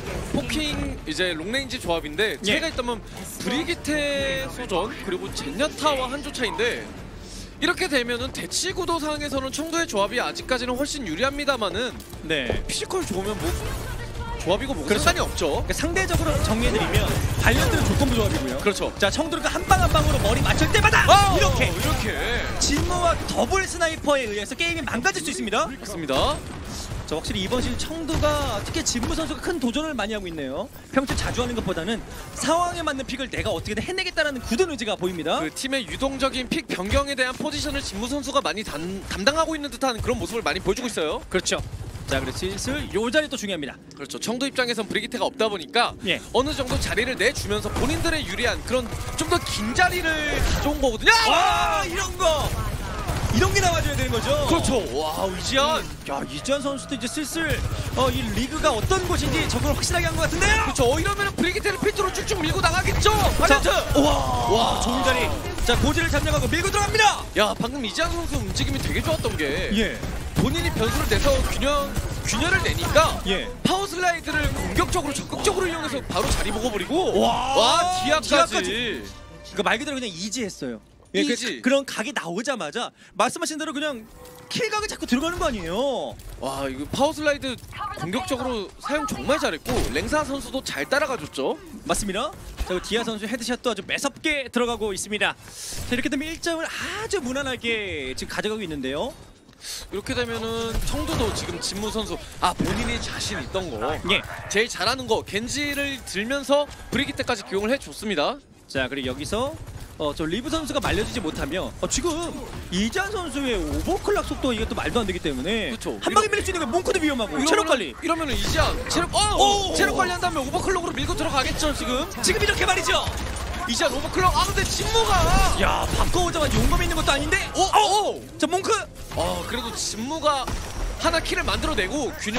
포킹 이제 롱레인지 조합인데 예. 제가 있다면 브리기테 소전 그리고 젠야타와 한조 차인데 이렇게 되면은 대치 구도상에서는 청도의 조합이 아직까지는 훨씬 유리합니다만은 네. 피지컬 좋으면 뭐 조합이고 뭐 그렇죠. 상관이 없죠. 그러니까 상대적으로 정리해드리면 발견들은 조건부 조합이고요. 그렇죠. 자 청도가 한 방 한 방으로 머리 맞출 때마다 아, 이렇게 이렇게 진모와 더블 스나이퍼에 의해서 게임이 망가질 수 있습니다. 맞습니다. 자 확실히 이번 시즌 청두가 특히 진무 선수가 큰 도전을 많이 하고 있네요. 평소 자주 하는 것보다는 상황에 맞는 픽을 내가 어떻게든 해내겠다는 굳은 의지가 보입니다. 그 팀의 유동적인 픽 변경에 대한 포지션을 진무 선수가 많이 단, 담당하고 있는 듯한 그런 모습을 많이 보여주고 있어요. 그렇죠. 자 그래서 슬슬 요 자리 또 중요합니다. 그렇죠. 청도 입장에선 브리기테가 없다 보니까 예. 어느 정도 자리를 내주면서 본인들의 유리한 그런 좀 더 긴 자리를 가져온 거거든요. 와 이런 거 이런 게 나와줘야 되는 거죠. 그렇죠. 와 이지한. 야 이지한 선수도 이제 슬슬 어, 이 리그가 어떤 곳인지 적응을 확실하게 한 것 같은데요. 그렇죠. 어, 이러면 브리기테를 피트로 쭉쭉 밀고 나가겠죠. 자, 발렌트. 와, 와 좋은 자리. 자 고지를 잠정하고 밀고 들어갑니다. 야 방금 이지한 선수 움직임이 되게 좋았던 게 예. 본인이 변수를 내서 균형 균열을 내니까 예. 파워 슬라이드를 공격적으로 적극적으로 이용해서 바로 자리 먹어버리고 와, 와 디아까지. 디아까지. 그러니까 말 그대로 그냥 이지했어요. 예, 이지. 그, 그런 각이 나오자마자 말씀하신 대로 그냥 킬각이 자꾸 들어가는 거 아니에요. 와 이거 파워 슬라이드 공격적으로 사용 정말 잘했고 랭사 선수도 잘 따라가줬죠. 맞습니다. 자, 디아 선수 헤드샷도 아주 매섭게 들어가고 있습니다. 자, 이렇게 되면 일 점을 아주 무난하게 지금 가져가고 있는데요. 이렇게 되면은 청도도 지금 진무 선수 아 본인이 자신 있던 거 예. 제일 잘하는 거 겐지를 들면서 브리기테까지 기용을 해줬습니다. 자 그리고 여기서 어, 저 리브 선수가 말려주지 못하면 어, 지금 이지한 선수의 오버클락 속도 이것도 말도 안 되기 때문에 그쵸. 한 방에 밀릴 수 있는 게 몽크도 위험하고 체력 관리. 이러면은 이지한 체력 어 오! 체력 관리한 다음에 오버클럭으로 밀고 들어가겠죠 지금. 지금 이렇게 말이죠. 이지한 오버클럭 아 근데 진무가 야 바꿔오자마자 용감이 있는 것도 아닌데. 오! 오! 자 몽크. 아 그래도 진무가 하나 킬을 만들어내고 균형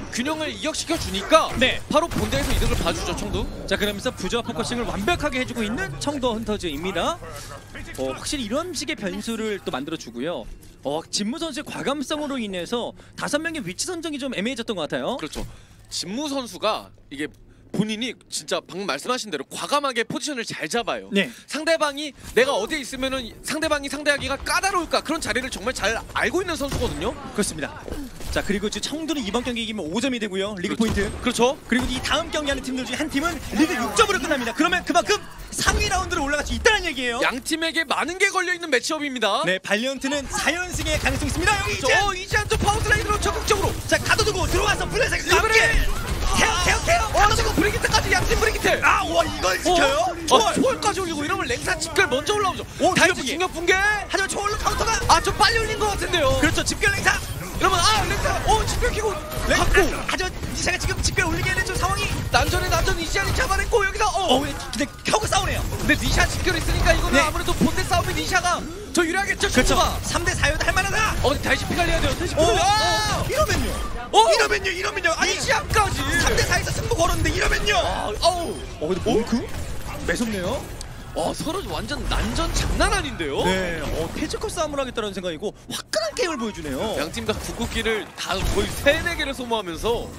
균형을 이격시켜 주니까 네. 바로 본대에서 이득을 봐주죠 청두. 자 그러면서 부조화 포커싱을 완벽하게 해주고 있는 청도 헌터즈입니다. 어, 확실히 이런 식의 변수를 또 만들어주고요. 어, 진무 선수의 과감성으로 인해서 다섯 명의 위치 선정이 좀 애매해졌던 것 같아요. 그렇죠. 진무 선수가 이게 본인이 진짜 방금 말씀하신 대로 과감하게 포지션을 잘 잡아요. 네. 상대방이 내가 어디에 있으면은 상대방이 상대하기가 까다로울까 그런 자리를 정말 잘 알고 있는 선수거든요. 그렇습니다. 자 그리고 지금 청도는 이번 경기 이기면 오 점이 되고요. 리그 그렇죠. 포인트. 그렇죠. 그리고 이 다음 경기하는 팀들 중에 한 팀은 리그 육 점으로 끝납니다. 그러면 그만큼 상위 라운드로 올라갈 수 있다는 얘기예요. 양 팀에게 많은 게 걸려 있는 매치업입니다. 네, 발리언트는 사 연승의 가능성이 있습니다. 여기 이제 어, 이제한 또 파워슬라이드로 적극적으로. 자 가둬두고 들어와서 블랙색 리브레! 태워 태워 태워. 어, 지금 브리기트까지 양팀 브리기트. 아, 와 이걸 지켜요? 어, 초월. 초월까지 올리고 이러면 랭사 집결 먼저 올라오죠. 오, 다이브 뒤집기. 중력 붕괴. 하지만 초월로 카운터가. 아, 좀 빨리 올린 것 같은데요. 그렇죠, 집결 랭사. 이러면 아, 랭사. 어, 집결 키고 랭사. 갖고. 하지만 니샤가 지금 집결 올리기에는 좀 상황이. 난전에 난전 이지안이 잡아냈고 여기서 어. 어, 근데 켜고 싸우네요. 근데 니샤 집결 있으니까 이거는 네. 아무래도 본대 싸움에 니샤가 더 유리하겠죠. 그렇죠. 청구가. 삼 대 사여도 할만하다. 어, 근데 다시 피갈려야 돼요. 다시 오, 피갈려. 아, 이러면요. 어? 이러면요, 이러면요. 아니 이지안까지. 삼 대 사에서 승부 걸었는데 이러면요. 아, 어우. 어, 근데 몽크? 매섭네요. 와, 서로 완전 난전 장난 아닌데요. 네, 어, 태즈컵 싸움을 하겠다는 생각이고 화끈한 게임을 보여주네요. 양팀 다 궁극기를 다 거의 세네 개를 소모하면서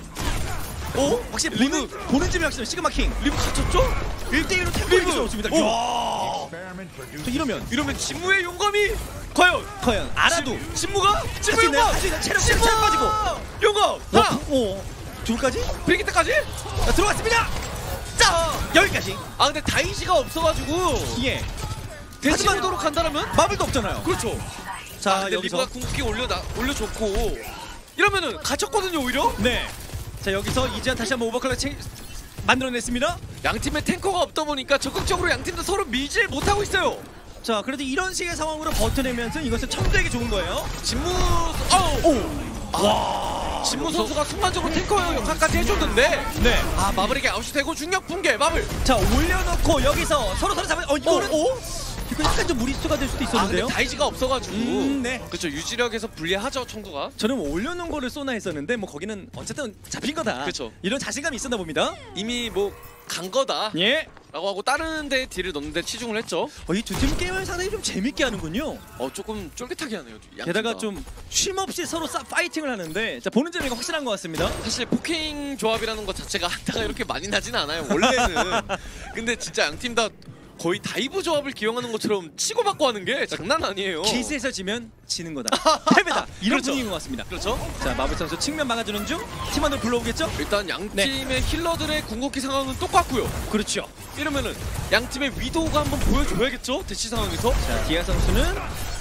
어? 확실히 보는, 보는 집이 확실히 시그마킹. 리브 갇혔죠? 일 대 일로 템포 이길 수 없습니다. 이야. 자, 이러면 이러면 진무의 용감이 과연 과연 알아도 진무가 진무 할수 있나요? 용감 할수 있나요? 체력, 진무! 체력 빠지고. 용감 와, 하나 오, 둘까지? 브리기트까지. 자, 들어왔습니다. 자, 여기까지. 아 근데 다이지가 없어가지고 예. 대치하도록 한다면 마블도 없잖아요. 그렇죠. 자, 아, 근데 여기서 리브가 궁극기 올려 나 올려줬고 이러면은 갇혔거든요 오히려. 네. 자, 여기서 이제한 다시 한번 오버클럭 체... 만들어냈습니다. 양 팀에 탱커가 없다 보니까 적극적으로 양 팀도 서로 밀질 못하고 있어요. 자, 그래도 이런 식의 상황으로 버텨내면서 이것은 청주에게 좋은 거예요. 진무 어우 오. 와 진무 선수가 순간적으로 탱커 역할까지 해줬는데 네. 아 마블에게 아웃이 되고 중력 붕괴 마블. 자, 올려놓고 여기서 서로 서로 잡아. 어, 이거는 어? 이거 약간 좀 무리수가 될 수도 아 근데 있었는데요. 다이지가 없어가지고 음, 네. 그렇죠 유지력에서 불리하죠 청구가. 저는 뭐 올려놓은 거를 쏘나 했었는데 뭐 거기는 어쨌든 잡힌 거다. 그쵸. 이런 자신감이 있었나 봅니다. 이미 뭐 간 거다 예. 라고 하고 다른 데 딜을 넣는데 치중을 했죠. 어, 이 두 팀 게임을 상당히 좀 재밌게 하는군요. 어 조금 쫄깃하게 하네요 양 게다가 팀 다. 좀 쉼 없이 서로 싸 파이팅을 하는데 자 보는 재미가 확실한 것 같습니다. 사실 포킹 조합이라는 것 자체가 한타가 이렇게 많이 나진 않아요 원래는. 근데 진짜 양 팀 다 거의 다이브 조합을 기용하는 것처럼 치고받고 하는 게 장난 아니에요. 기세에서 지면 지는 거다. 패배다. 이런 그렇죠. 분위기인 것 같습니다. 그렇죠. 자, 마블 선수 측면 막아주는 중 팀원들 불러오겠죠? 일단 양 네. 팀의 힐러들의 궁극기 상황은 똑같고요. 그렇죠. 이러면은 양 팀의 위도우가 한번 보여줘야겠죠 대치 상황에서. 자, 디아 선수는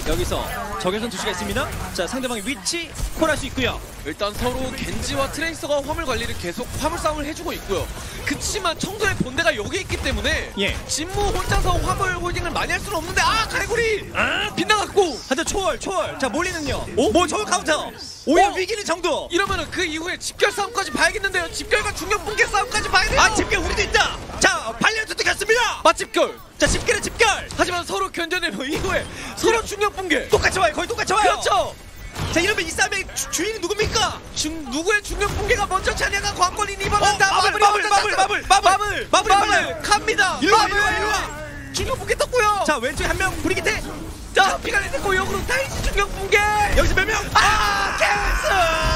여기서 적외선 투시가 있습니다. 자, 상대방의 위치 콜할 수 있고요. 일단 서로 겐지와 트레이서가 화물 관리를 계속 화물 싸움을 해주고 있고요. 그치만 청도의 본대가 여기 있기 때문에 예. 진무 혼자서 화물 홀딩을 많이 할 수는 없는데 아 갈고리 아, 빗나갔고 한대 초월, 초월. 자, 몰리는요. 오, 뭐 초월 카운터. 오히려 어? 위기는 정도. 이러면은 그 이후에 집결 싸움까지 봐야겠는데요. 집결과 중력 붕괴 싸움까지 봐야 돼요. 아, 집결 우리도 있다. 자, 발리언트도 갔습니다. 맞집결. 자, 집결은 집결. 하지만 서로 견뎌내고 이후에 서로 중력 붕괴. 똑같이 와요. 거의 똑같이 와요. 그렇죠. 자, 이러면 이 싸움의 주, 주인은 누굽니까? 중 누구의 중력 붕괴가 먼저 차냐가 관건이 이번한다. 어, 마블, 마블, 마블, 마블, 마블, 마블, 마블, 마블. 갑니다. 일로 와, 마블. 일로 와, 일로 와. 중력 붕괴 떴고요. 자, 왼쪽에 한 명 브리기테. 자, 피가 내고 역으로 다이지 중력 붕괴. 여기서 몇 명? 아, 캔슬.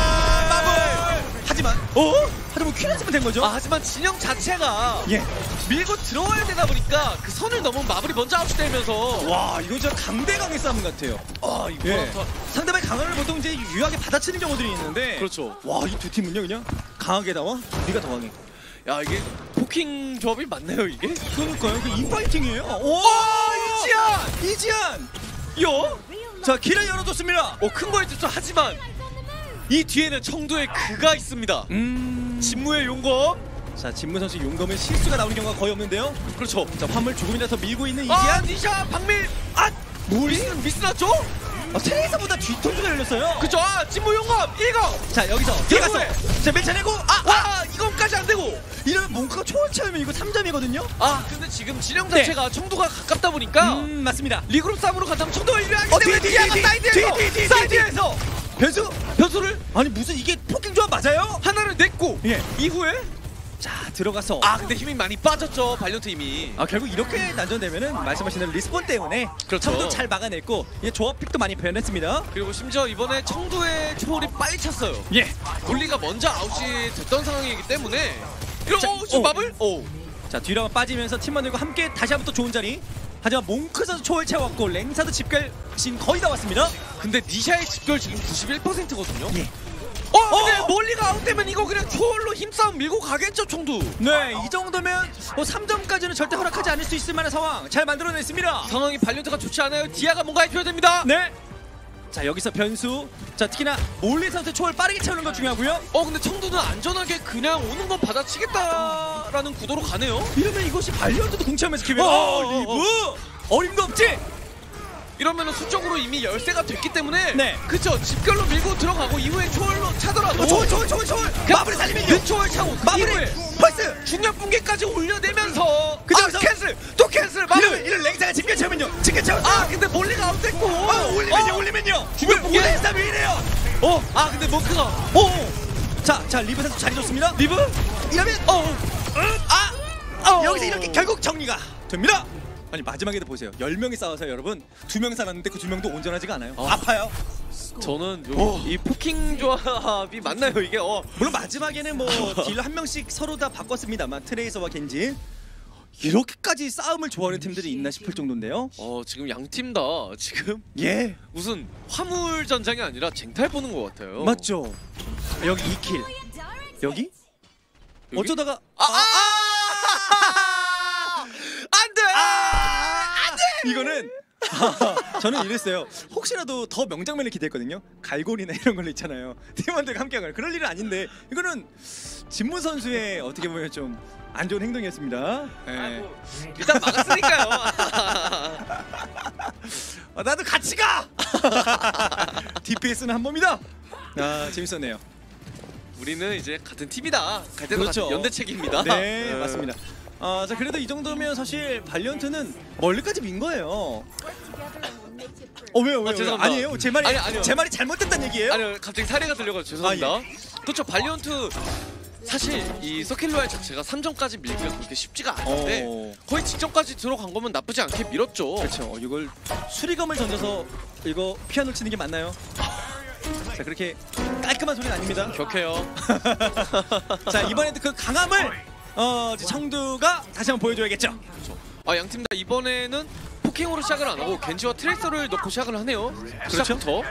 마블. 하지만 어? 하지만 퀴즈면 된 거죠? 아, 하지만 진영 자체가 예. 밀고 들어와야 되다 보니까 그 선을 넘으면 마블이 먼저 아웃되면서 와, 이거 진짜 강대강의 싸움 같아요. 아, 이거 예. 다- 상대방의 강함을 보통 이제 유하게 받아치는 경우들이 있는데 그렇죠. 와, 이 두 팀은요 그냥 강하게 나와 우리가 더 강해. 야, 이게 포킹 조합이 맞나요, 이게? 그러니까요. 그 인파이팅이에요. 오, 이지안! 이지안. 요? 자, 길을 열어줬습니다. 어, 큰 거에 있죠. 하지만 이 뒤에는 청도의 그가 있습니다. 음. 진무의 용검. 자, 진무 선수 용검은 실수가 나오는 경우가 거의 없는데요. 그렇죠. 자, 화물 조금이라도 밀고 있는 아, 이지안. 니샤, 박밀. 아, 미스, 미스 났죠? 아, 트레이서보다 뒤통수가 열렸어요. 그쵸. 아, 진무 용검. 이거. 자, 여기서 들어갔어. 이후에. 자, 맨차내고 아, 와, 이건까지 안 되고. 이러면 몽크가 초월차면 이거 삼 점이거든요. 아, 근데 지금 진영 네. 자체가 청도가 가깝다 보니까 음, 맞습니다. 리그룹 싸움으로 간다면 청도가 유리하기 어, 때문에 뒤에, 뒤에, 디아가 뒤에, 사이드에서 뒤에, 뒤에, 뒤에, 사이드에서 변수? 변수를 아니 무슨 이게 포킹 조합 맞아요? 하나를 냈고 예. 이후에 자 들어가서 아 근데 힘이 많이 빠졌죠 발리언트 이미. 아 결국 이렇게 난전되면은 말씀하신 대로 리스폰 때문에 그렇죠. 청도 잘 막아냈고 이제 조합 픽도 많이 변했습니다. 그리고 심지어 이번에 청두의 초월이 빨리 찼어요. 예. 볼리가 먼저 아웃이 됐던 상황이기 때문에 이런 자, 어, 지금 오. 마블? 오. 자 뒤로 한번 빠지면서 팀원들과 함께 다시 한번 또 좋은 자리. 하지만 몽크 선수 초월 채웠고 랭사도 집결 지금 거의 다 왔습니다. 근데 니샤의 집결 지금 구십일 퍼센트거든요. 예. 어, 근데 몰리가 아웃되면 이거 그냥 초월로 힘싸움 밀고 가겠죠, 청두. 네, 이 정도면 뭐 삼 점까지는 절대 허락하지 않을 수 있을 만한 상황 잘 만들어냈습니다. 상황이 발리언트가 좋지 않아요. 디아가 뭔가 해줘야 됩니다. 네. 자 여기서 변수. 자 특히나 몰리 선수 초월 빠르게 채우는 것 중요하고요. 어, 근데 청두는 안전하게 그냥 오는 건 받아치겠다라는 구도로 가네요. 이러면 이것이 발리언트도 공치하면서 기회. 어, 어, 어, 리브. 어. 어림도 없지. 이러면은 수적으로 이미 열세가 됐기 때문에 네. 그쵸 집결로 밀고 들어가고 이후에 초월로 차더라도 어, 초월 초월 초월 초월. 마무리 살리면요. 그 초월 차고 마무리. 이후에 펄스. 중력 붕괴까지 올려내면서 그쪽에서 아, 캔슬 또 캔슬 마무리. 이런 이런 랭사가 집결 채우면요. 집결 채웠어. 아 근데 몰리가 아웃됐고 어, 올리면요 어. 올리면요. 중력 붕괴. 오대 삼 왜 이래요? 어, 아 근데 몽크가 오. 자, 자 리브 선수 자리 좋습니다. 리브? 이러면 어, 아 어. 여기서 이렇게 결국 정리가 됩니다. 아니 마지막에도 보세요. 열 명이 싸워서 여러분 두 명 살았는데 그 두 명도 온전하지가 않아요. 어. 아파요. 저는 어. 요, 이 포킹 조합이 맞나요 이게? 어. 물론 마지막에는 뭐 딜러 한 명씩 서로 다 바꿨습니다만 트레이서와 겐지 이렇게까지 싸움을 좋아하는 팀들이 있나 싶을 정도인데요. 어 지금 양 팀 다 지금 예, 무슨 화물 전장이 아니라 쟁탈 보는 것 같아요. 맞죠. 여기 이 킬. 여기? 여기? 어쩌다가 아, 아, 아! 안 돼! 안 돼! 이거는 저는 이랬어요. 혹시라도 더 명장면을 기대했거든요. 갈고리나 이런 걸로 있잖아요. 팀원들과 함께하는 그럴 일은 아닌데 이거는 진무 선수의 어떻게 보면 좀 안 좋은 행동이었습니다. 예. 아이고, 일단 막았으니까요. 어, 나도 같이 가. 디피에스는 한 몸이다. 아 재밌었네요. 우리는 이제 같은 팀이다. 갈 때도 그렇죠. 같은 연대책입니다. 네 맞습니다. 아, 자 그래도 이 정도면 사실 발리언트는 멀리까지 민 거예요. 어 왜요 왜요? 아, 죄송합니다. 아니에요. 제 말이 아니, 아니요. 제 말이 잘못됐다는 얘기예요? 아니요, 갑자기 사례가 들려가지고 죄송합니다. 아, 그렇죠, 발리언트 사실 이 서킬로얄 자체가 삼 점까지 밀기가 그렇게 쉽지가 않은데 어. 거의 직전까지 들어간 거면 나쁘지 않게 밀었죠. 그렇죠. 이걸 수리검을 던져서 이거 피아노 치는 게 맞나요? 자 그렇게 깔끔한 소리는 아닙니다. 격해요. 자 이번에도 그 강함을 어 이제 청두가 다시 한번 보여줘야겠죠. 아, 양 팀 다 이번에는 포킹으로 시작을 안 하고 겐지와 트레이서를 넣고 시작을 하네요. 그렇죠. 시작부터.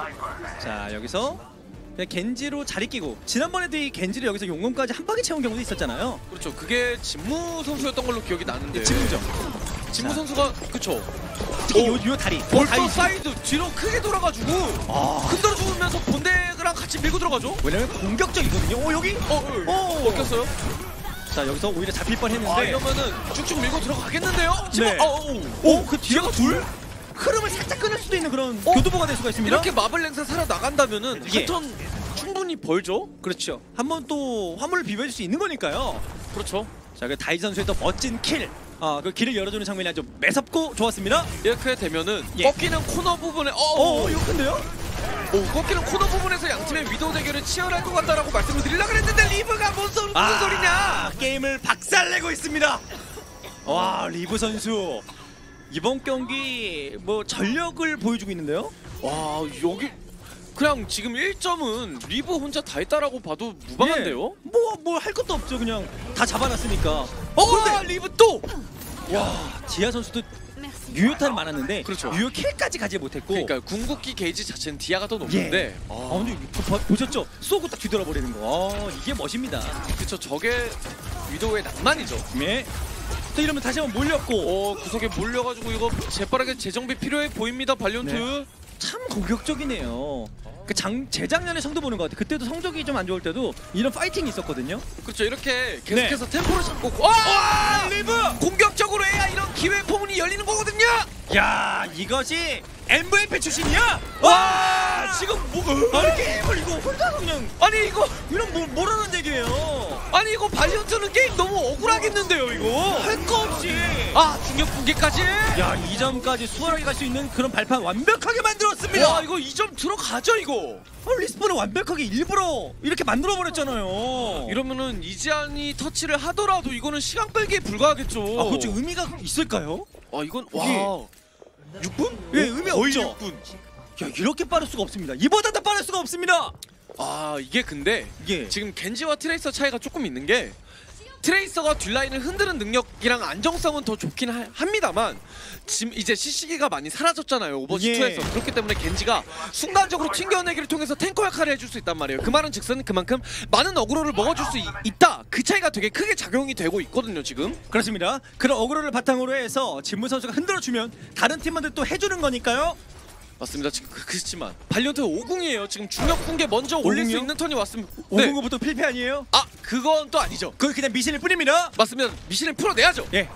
자 여기서 그냥 겐지로 자리 끼고 지난번에도 이 겐지를 여기서 용검까지 한 방에 채운 경우도 있었잖아요. 그렇죠. 그게 진무 선수였던 걸로 기억이 나는데. 지금죠. 진무 자. 선수가 그쵸. 특히 요, 요 다리. 요 볼터 다리 사이드 뒤로 크게 돌아가지고 아. 흔들어 주면서 본대랑 같이 밀고 들어가죠. 왜냐면 공격적이거든요. 오 여기? 어, 어, 오. 먹혔어요. 자 여기서 오히려 잡힐 아, 뻔했는데. 이러면은 쭉쭉 밀고 들어가겠는데요? 지금 네. 어, 오, 오, 그 뒤에가 둘? 흐름을 살짝 끊을 수도 있는 그런 어? 교두보가 될 수가 있습니다. 이렇게 마블 랭사 살아 나간다면은 예. 한턴 충분히 벌죠. 그렇죠. 한번 또 화물을 비벼줄 수 있는 거니까요. 그렇죠. 자, 그 다이 선수의 또 멋진 킬. 아, 그 길을 열어주는 장면이 아주 매섭고 좋았습니다. 이렇게 되면은 예. 꺾이는 코너 부분에 어, 어, 어, 이거 큰데요? 오, 꺾이는 코너 부분에서 양 팀의 위도우 대결을 치열할 것 같다라고 말씀을 드리려고 했는데 리브가 뭔, 소, 무슨 아, 소리냐? 게임을 박살내고 있습니다. 와, 리브 선수 이번 경기 뭐 전력을 보여주고 있는데요. 와, 여기 그냥 지금 일 점은 리브 혼자 다 했다라고 봐도 무방한데요? 뭐뭐 할 것도 없죠. 그냥 다 잡아놨으니까. 어, 그런데 리브 또! 와, 지하 선수도 유효타는 많았는데 그렇죠. 유효 킬까지 가지 못했고. 그러니까 궁극기 게이지 자체는 디아가 더 예. 높은데 아, 근데 그 봐- 보셨죠? 쏘고 딱 뒤돌아버리는 거. 아, 이게 멋입니다. 그쵸, 저게 위도우의 낭만이죠. 네. 또 이러면 다시 한번 몰렸고. 어, 구석에 몰려가지고 이거 재빠르게 재정비 필요해 보입니다, 발리언트. 네. 참 공격적이네요. 그 장, 재작년에 성도 보는 것 같아요. 그때도 성적이 좀 안 좋을 때도 이런 파이팅이 있었거든요. 그렇죠, 이렇게 계속해서 네. 템포를 잡고 와! 리브! 공격적으로 해야 이런 기회 포문이 열리는 거거든요! 야, 이것이 엠브이피 출신이야? 와 지금 뭐 아니 게임을 이거 혼자 그냥 아니 이거 이런 뭐 뭐라는 얘기예요? 아니 이거 발리언트는 게임 너무 억울하겠는데요 이거. 할 거 없이. 아 중력 붕괴까지. 야, 이 점까지 수월하게 갈 수 있는 그런 발판 완벽하게 만들었습니다. 와 이거 이 점 들어가죠 이거. 아, 리스폰을 완벽하게 일부러 이렇게 만들어 버렸잖아요. 이러면은 이지안이 터치를 하더라도 이거는 시간 끌기에 불과하겠죠. 아, 그렇죠. 의미가 있을까요? 아 이건 이게- 와 육 분? 예, 의미 거의 없죠. 육 분. 야, 이렇게 빠를 수가 없습니다. 이보다 더 빠를 수가 없습니다. 아 이게 근데 예. 지금 겐지와 트레이서 차이가 조금 있는 게 트레이서가 뒷라인을 흔드는 능력이랑 안정성은 더 좋긴 하, 합니다만 지금 이제 시시기가 많이 사라졌잖아요 오버워치2에서. 예. 그렇기 때문에 겐지가 순간적으로 튕겨내기를 통해서 탱커 역할을 해줄 수 있단 말이에요. 그 말은 즉슨 그만큼 많은 어그로를 먹어줄 수 이, 있다. 그 차이가 되게 크게 작용이 되고 있거든요 지금. 그렇습니다. 그런 어그로를 바탕으로 해서 진무 선수가 흔들어주면 다른 팀원들 또 해주는 거니까요. 맞습니다. 지금 그, 그렇지만 발리언트 오공이에요. 지금 중력 붕괴 먼저 올릴 수 오공이요? 있는 턴이 왔습니다. 네. 오공구부터 필패 아니에요? 아 그건 또 아니죠. 그건 그냥 미신일 뿐입니다. 맞습니다. 미신을 풀어내야죠. 예.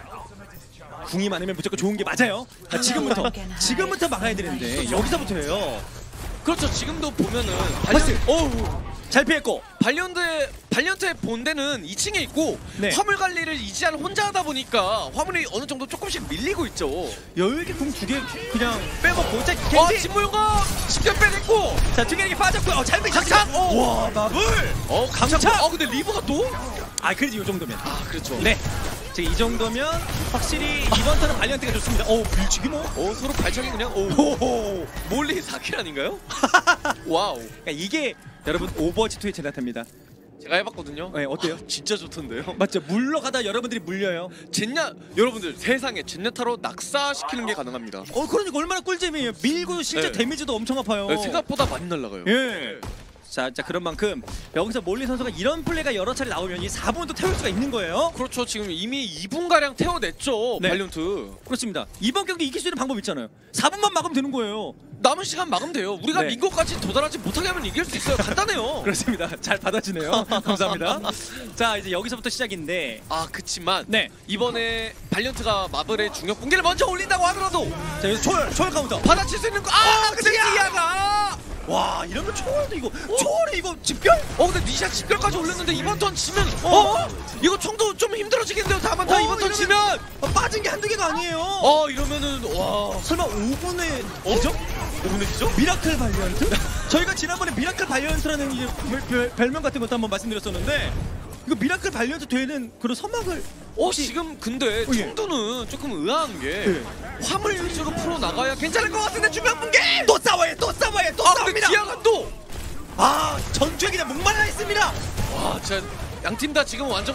궁이 많으면 무조건 좋은 게 맞아요. 아, 지금부터 지금부터 막아야 되는데 여기서부터예요. 그렇죠. 지금도 보면은 패스! 발리언, 어우, 잘 피했고. 발리언트의 발리언트의 본대는 이 층에 있고 네. 화물 관리를 이지안 혼자 하다 보니까 화물이 어느 정도 조금씩 밀리고 있죠. 여유 있게 궁 두 개 그냥 빼먹고. 자, 와 겐지. 진물가 십견 빼냈고. 자, 튕기기 빠졌고요. 어, 잘 피했어. 강착! 어. 와, 마블. 어 강착. 강착! 어 근데 리브가 또? 아, 그래도 이 정도면. 아 그렇죠. 네. 지금 이 정도면 확실히 이번 턴은 발리언트가 좋습니다. 오, 밀치기 뭐? 어 서로 발차기 그냥 오. 호호. 몰리 사 킬 아닌가요? 와우. 그러니까 이게 여러분 오버워치2의 제나타입니다. 제가 해봤거든요. 네, 어때요? 아, 진짜 좋던데요. 맞죠? 물러가다 여러분들이 물려요. 젠야 여러분들 세상에 젠야타로 낙사시키는 게 가능합니다. 어, 그러니까 얼마나 꿀잼이에요. 밀고 실제 네. 데미지도 엄청 아파요. 네, 생각보다 많이 날라가요. 예. 자, 자 그런 만큼 여기서 몰리 선수가 이런 플레이가 여러 차례 나오면 이 사 분도 태울 수가 있는 거예요. 그렇죠. 지금 이미 이 분 가량 태워냈죠. 네. 발리언트. 그렇습니다. 이번 경기 이길 수 있는 방법 있잖아요. 사 분만 막으면 되는 거예요. 남은 시간 막으면 돼요. 우리가 네. 민 것까지 도달하지 못하게 하면 이길 수 있어요. 간단해요. 그렇습니다. 잘 받아주네요. 감사합니다. 자, 이제 여기서부터 시작인데. 아 그치만 네. 이번에 발리언트가 마블의 중력 붕괴를 먼저 올린다고 하더라도 자, 여기서 초월, 초월 카운터. 받아칠 수 있는 거. 아 어, 근데 지야! 지야가. 와, 이러면 초월도 이거 초월이 이거 집결? 어 근데 니샤 집결까지 올렸는데 이번 턴 지면 어? 이거 총도 좀 힘들어지겠는데요. 다만 다 어, 이번 턴 이러면- 지면 어, 빠진 게 한두 개가 아니에요. 어 이러면은 와 설마 오 분의 기죠? 오 분의 기죠? 미라클 발리언트? 저희가 지난번에 미라클 발리언트라는 이제 별, 별, 별명 같은 것도 한번 말씀드렸었는데 이거 미라클 발리언트 되는 그런 선막을 어 혹시- 지금 근데 어, 예. 총도는 조금 의아한 게 네. 화물 위주로 풀어 나가야 괜찮을 것 같은데 중력 붕괴. 또 싸워요 또 싸워요 또 아 근데 싸웁니다. 지야가 또. 아, 전투에 그냥 목말라 있습니다. 와 진짜 양 팀 다 지금 완전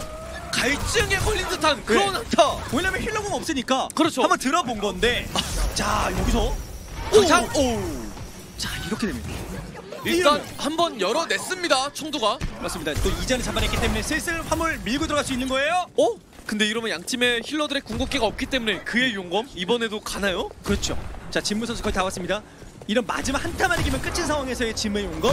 갈증에 걸린 듯한 그런 네. 한타. 왜냐면 힐러공 없으니까 그렇죠. 한번 들어본 건데 자, 여기서 강착! 오. 자, 이렇게 됩니다. 일단 한번 열어냈습니다. 총도가. 맞습니다. 또 이전에 잡아냈기 때문에 슬슬 화물 밀고 들어갈 수 있는 거예요. 어? 근데 이러면 양 팀의 힐러들의 궁극기가 없기 때문에 그의 용검 이번에도 가나요? 그렇죠. 자, 진무 선수 거의 다 왔습니다. 이런 마지막 한타만 이기면 끝인 상황에서의 진무의 용검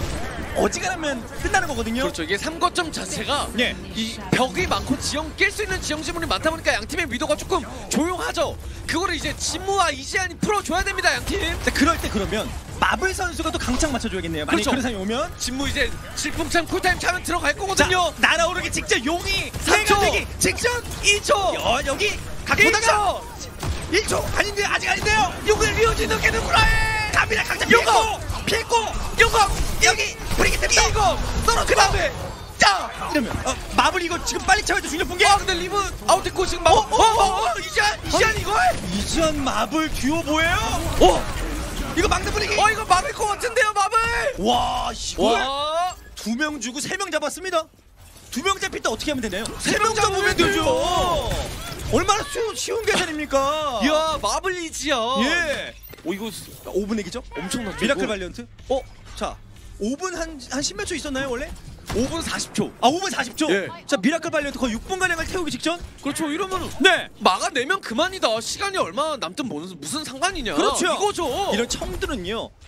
어지간하면 끝나는 거거든요. 그렇죠. 이게 삼 거점 자체가 예. 이 벽이 많고 지형 깰 수 있는 지형 지문이 많다 보니까 양 팀의 위도가 조금 조용하죠. 그거를 이제 진무와 이지안이 풀어줘야 됩니다. 양 팀. 자, 그럴 때 그러면 마블 선수가 또 강착 맞춰줘야겠네요. 만약 그렇죠. 그런 상황이 오면 진무 이제 질풍참 쿨타임 차면 들어갈 자, 거거든요. 날아오르기 직전 용이 삼 초. 내가 되기 직전 이 초. 여, 여기 일 각보다가 초. 일 초 아닌데 아직 아닌데요. 용을 이어지는 게 누구라 해. 갑니다. 강착 용검! 피했고 용검. 여기 브리기 됩니다. 이거 떨어져. 그 다음에 자. 이러면 어, 마블 이거 지금 빨리 채워야 돼. 중력 붕괴. 아 근데 리브 아웃됐고 지금 막 어, 어, 어, 어, 어, 이지안 이지안 이거 이지한 마블 듀오 뭐예요? 어. 이거 막는 분위기. 어 이거 막을 것 같은데요 마블. 와, 이걸 와. 두 명 주고 세 명 잡았습니다. 두 명 잡힐 때 어떻게 하면 되나요? 세 명 잡으면 되죠. 얼마나 쉬운, 쉬운 계산입니까? 이야 마블 이지야. 예. 오 이거 오 분 얘기죠? 엄청났죠. 미라클 이거. 발리언트. 어, 자, 오 분 한 한 십몇 초 있었나요 원래? 오 분 사십 초. 아, 오 분 사십 초. 예. 자, 미라클 발리언트 거의 육 분 가량을 태우기 직전. 그렇죠. 이러면 네. 막아내면 그만이다. 시간이 얼마 남든 무슨 무슨 상관이냐. 그렇죠. 이거죠. 이런 청들은요.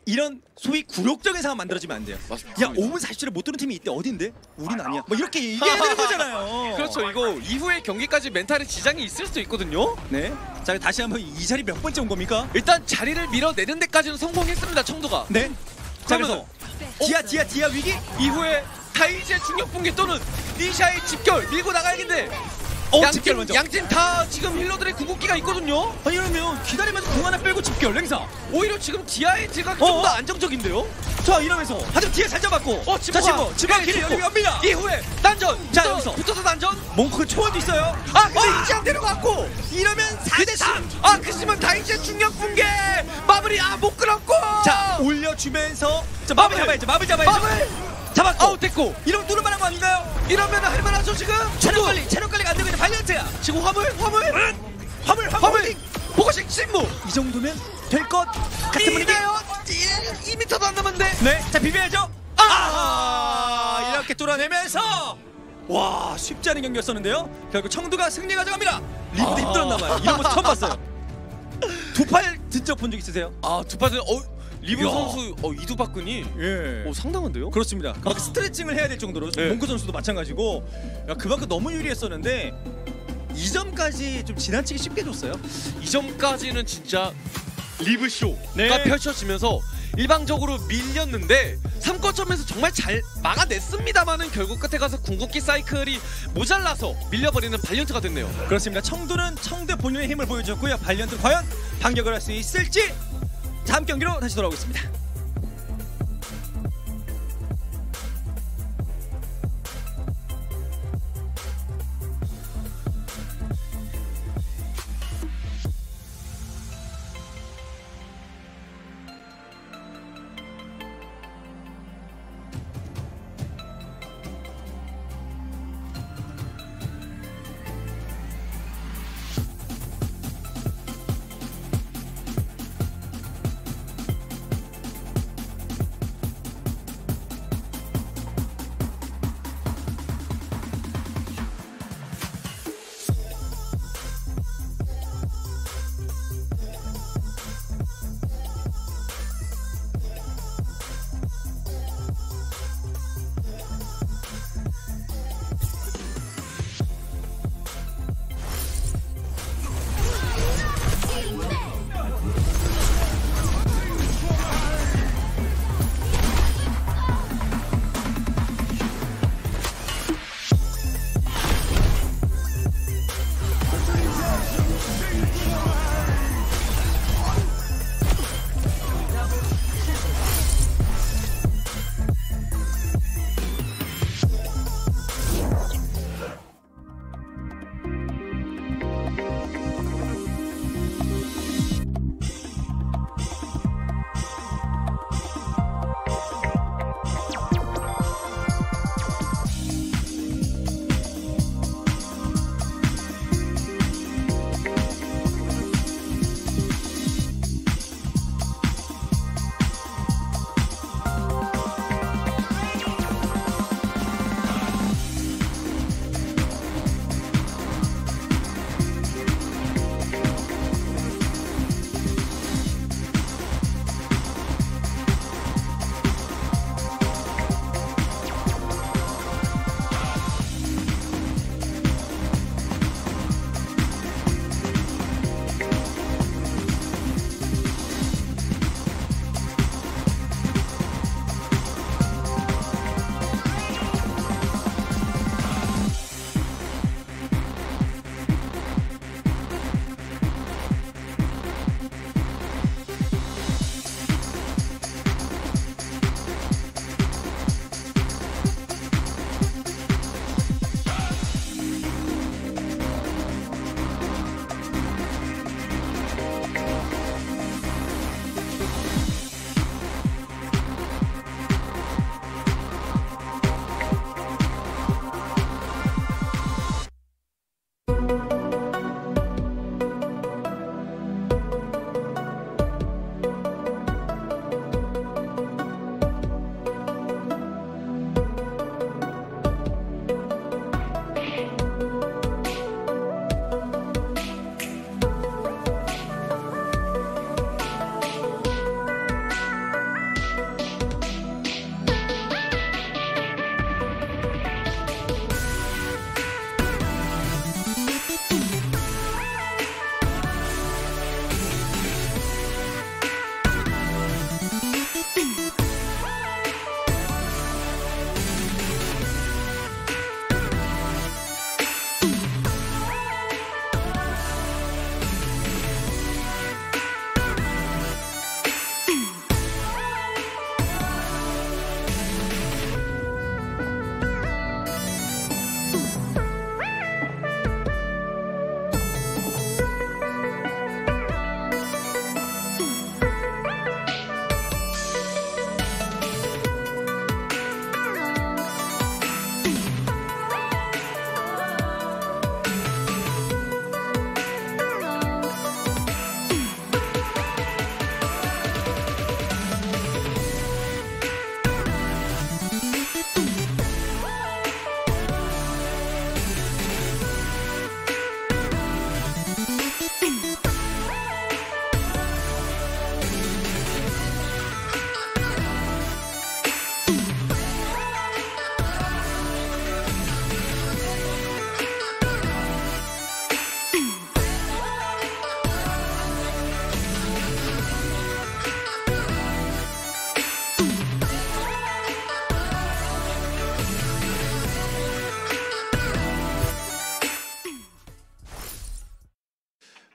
이런 소위 굴욕적인 상황 만들어지면 안 돼요. 맞습니다. 야, 오 분 사십 초를 못 들은 팀이 있대. 어딘데? 우린 아니야. 뭐 이렇게 얘기해야 되는 거잖아요. 그렇죠. 이거 이후에 경기까지 멘탈에 지장이 있을 수도 있거든요. 네. 자, 다시 한번 이 자리 몇 번째 온 겁니까? 일단 자리를 밀어내는 데까지는 성공했습니다. 청도가. 네. 자, 그래서 그러면은 디아 디아 디아 위기. 이후에 다이제 중력 붕괴 또는 니샤의 집결 밀고 나가야겠는데 어, 양팀, 집결 먼저. 양팀 다 지금 힐러들의 궁극기가 있거든요. 아니, 이러면 기다리면서 궁 하나 빼고 집결 랭사. 오히려 지금 디아의 딜각이 어? 좀 더 안정적인데요. 자, 이러면서 하지만 뒤에 살 잡았고. 어, 자, 친구, 친구 길이 여기 옵니다. 이후에 난전. 자, 붙어, 여기서. 붙어서 난전. 몽크 초원도 있어요. 아, 근데 어! 이지양 데려갔고. 이러면 사 대 삼. 아, 그치만 다이제 중력 붕괴 마무리 아 못 끌었고. 자, 올려주면서 자, 마블 마블. 잡아야죠. 마블 잡아야죠. 마블. 잡았고. 아우 됐고. 이러면 뚫을 만한 거 아닌가요? 이러면 할만하죠 지금. 체력 관리, 체력 관리가 안 되고 있는 발렌트야. 지금 화물 화물 화물, 화물. 화물 보고식 침묵. 이 정도면 될 것 같은 분위기. 이네요. 이 미터도 안 남았는데. 네, 자 비벼야죠. 아, 이렇게 뚫어내면서 와, 쉽지 않은 경기였었는데요. 결국 청두가 승리 가져갑니다. 리브도 아. 힘들었나봐요. 이런 모습 처음 봤어요. 두 팔 든적 본 적 있으세요? 아, 두 파트 어 리브 야. 선수 어 이두박근이 예. 어 상당한데요? 그렇습니다. 그만큼 스트레칭을 해야 될 정도로 네. 몽크 선수도 마찬가지고 야, 그만큼 너무 유리했었는데 이 점까지 좀 지나치기 쉽게 줬어요. 이 점까지는 진짜 리브 쇼가 네. 펼쳐지면서 일방적으로 밀렸는데 삼 거점에서 정말 잘 막아냈습니다만은 결국 끝에 가서 궁극기 사이클이 모자라서 밀려버리는 발리언트가 됐네요. 그렇습니다. 청두는 청두 본연의 힘을 보여줬고요. 발리언트 과연 반격을 할 수 있을지 다음 경기로 다시 돌아오겠습니다.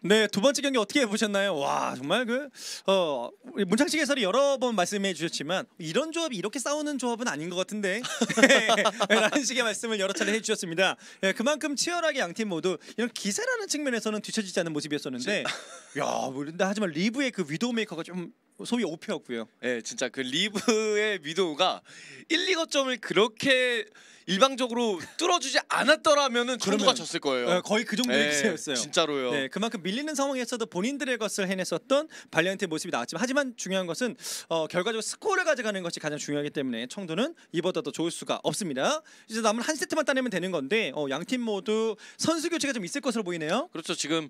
네, 두 번째 경기 어떻게 보셨나요? 와, 정말 그 어, 우리 문창식 해설이 여러 번 말씀해 주셨지만 이런 조합이 이렇게 싸우는 조합은 아닌 것 같은데 라는 식의 말씀을 여러 차례 해주셨습니다. 예, 그만큼 치열하게 양 팀 모두 이런 기세라는 측면에서는 뒤처지지 않는 모습이었었는데 야, 뭐, 근데 하지만 리브의 그 위도우 메이커가 좀 소위 오패였고요. 네, 진짜 그 리브의 위도우가 일, 이 거점을 그렇게 일방적으로 뚫어주지 않았더라면은 청두가 그러면, 졌을 거예요. 어, 거의 그 정도의 네, 기세였어요. 진짜로요. 네, 그만큼 밀리는 상황에서도 본인들의 것을 해냈었던 발리언트의 모습이 나왔지만 하지만 중요한 것은 어, 결과적으로 스코어를 가져가는 것이 가장 중요하기 때문에 청두는 이보다 더 좋을 수가 없습니다. 이제 남은 한 세트만 따내면 되는 건데 어, 양 팀 모두 선수 교체가 좀 있을 것으로 보이네요. 그렇죠. 지금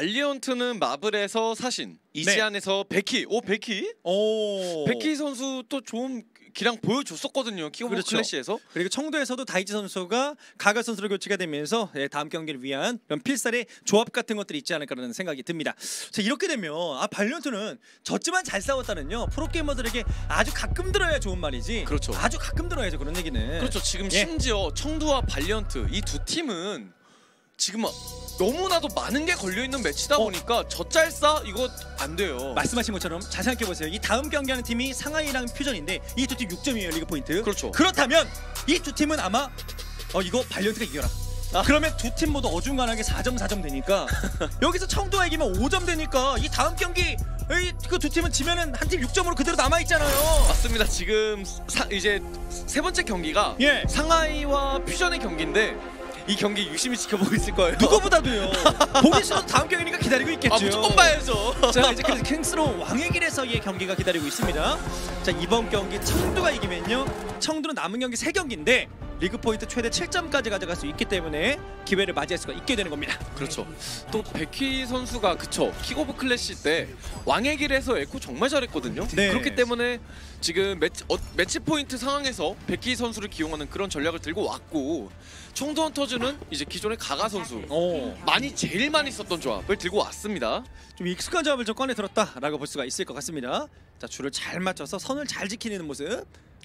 발리언트는 마블에서 사신, 이지안에서 네. 베키. 오 베키? 오. 베키 선수 또 좋은 기량 보여줬었거든요. 키오브 그렇죠. 클래시에서. 그리고 청도에서도 다이치 선수가 가가 선수로 교체가 되면서 예, 다음 경기를 위한 이런 필살의 조합 같은 것들이 있지 않을까라는 생각이 듭니다. 자, 이렇게 되면 아 발리언트는 졌지만 잘 싸웠다는요. 프로게이머들에게 아주 가끔 들어야 좋은 말이지. 그렇죠. 아주 가끔 들어야죠 그런 얘기는. 그렇죠. 지금 예. 심지어 청두와 발리언트 이 두 팀은 지금 너무나도 많은 게 걸려있는 매치다 어. 보니까 젖잘싸 이거 안 돼요. 말씀하신 것처럼 잘 생각해보세요. 이 다음 경기하는 팀이 상하이랑 퓨전인데 이 두 팀 육 점이에요 리그 포인트. 그렇죠. 그렇다면 이 두 팀은 아마 어 이거 발리언트가 이겨라. 아. 그러면 두 팀 모두 어중간하게 사 점 사 점 되니까 여기서 청도가 이기면 오 점 되니까 이 다음 경기 그 두 팀은 지면은 한 팀 육 점으로 그대로 남아 있잖아요. 맞습니다. 지금 사, 이제 세 번째 경기가 예. 상하이와 퓨전의 경기인데 이 경기 유심히 지켜보고 있을 거예요. 누구보다도요. 보기 싫어도 다음 경기니까 기다리고 있겠죠. 아, 무조건 봐야죠. 자, 이제 그래서 킹스로 왕의 길에서의 경기가 기다리고 있습니다. 자, 이번 경기 청두가 이기면요 청두는 남은 경기 세 경기인데 리그 포인트 최대 칠 점까지 가져갈 수 있기 때문에 기회를 맞이할 수가 있게 되는 겁니다. 그렇죠. 또 베키 선수가 그쵸 킥오브 클래시 때 왕의 길에서 에코 정말 잘했거든요. 네. 그렇기 때문에 지금 매치, 어, 매치 포인트 상황에서 베키 선수를 기용하는 그런 전략을 들고 왔고 청두 헌터즈는 이제 기존의 가가 선수 오. 많이 제일 많이 썼던 조합을 들고 왔습니다. 좀 익숙한 조합을 좀 꺼내 들었다라고 볼 수가 있을 것 같습니다. 자, 줄을 잘 맞춰서 선을 잘 지키는 모습.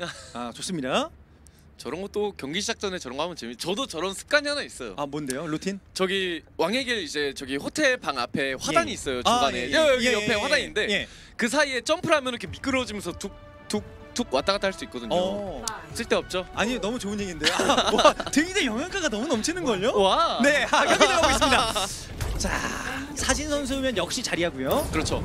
아, 좋습니다. 저런 것도 경기 시작 전에 저런 거 하면 재밌. 저도 저런 습관이 하나 있어요. 아, 뭔데요? 루틴? 저기 왕의 길 이제 저기 호텔 방 앞에 화단이 예. 있어요. 아, 중간에 예, 예. 여기 예, 옆에 예, 화단인데 예. 그 사이에 점프를 하면 이렇게 미끄러지면서 툭툭툭 왔다 갔다 할 수 있거든요. 어. 쓸데없죠? 아니, 너무 좋은 얘기인데요. 아, 와, 등이대 영양가가 너무 넘치는 걸요? 와. 네, 아, 경기 들어가고 있습니다. 자, 사진 선수면 역시 자리하고요. 그렇죠.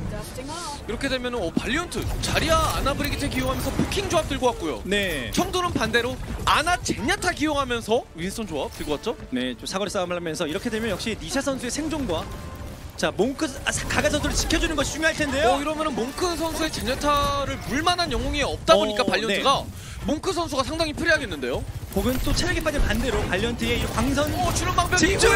이렇게 되면 어, 발리언트 자리아 아나브리기테 기용하면서 포킹 조합 들고 왔고요. 네. 청도는 반대로 아나 젠야타 기용하면서 윈스턴 조합 들고 왔죠. 네, 좀 사거리 싸움을 하면서 이렇게 되면 역시 니샤 선수의 생존과 자, 몽크 아, 가가 선수를 지켜주는 것이 중요할 텐데요. 어, 이러면은 몽크 선수의 젠야타를 물만한 영웅이 없다 보니까 어, 발리언트가 몽크 선수가 상당히 프리하겠는데요. 혹은 또 체력에 빠진 반대로 발리언트의 이 광선 어, 주는 방벽이 집중!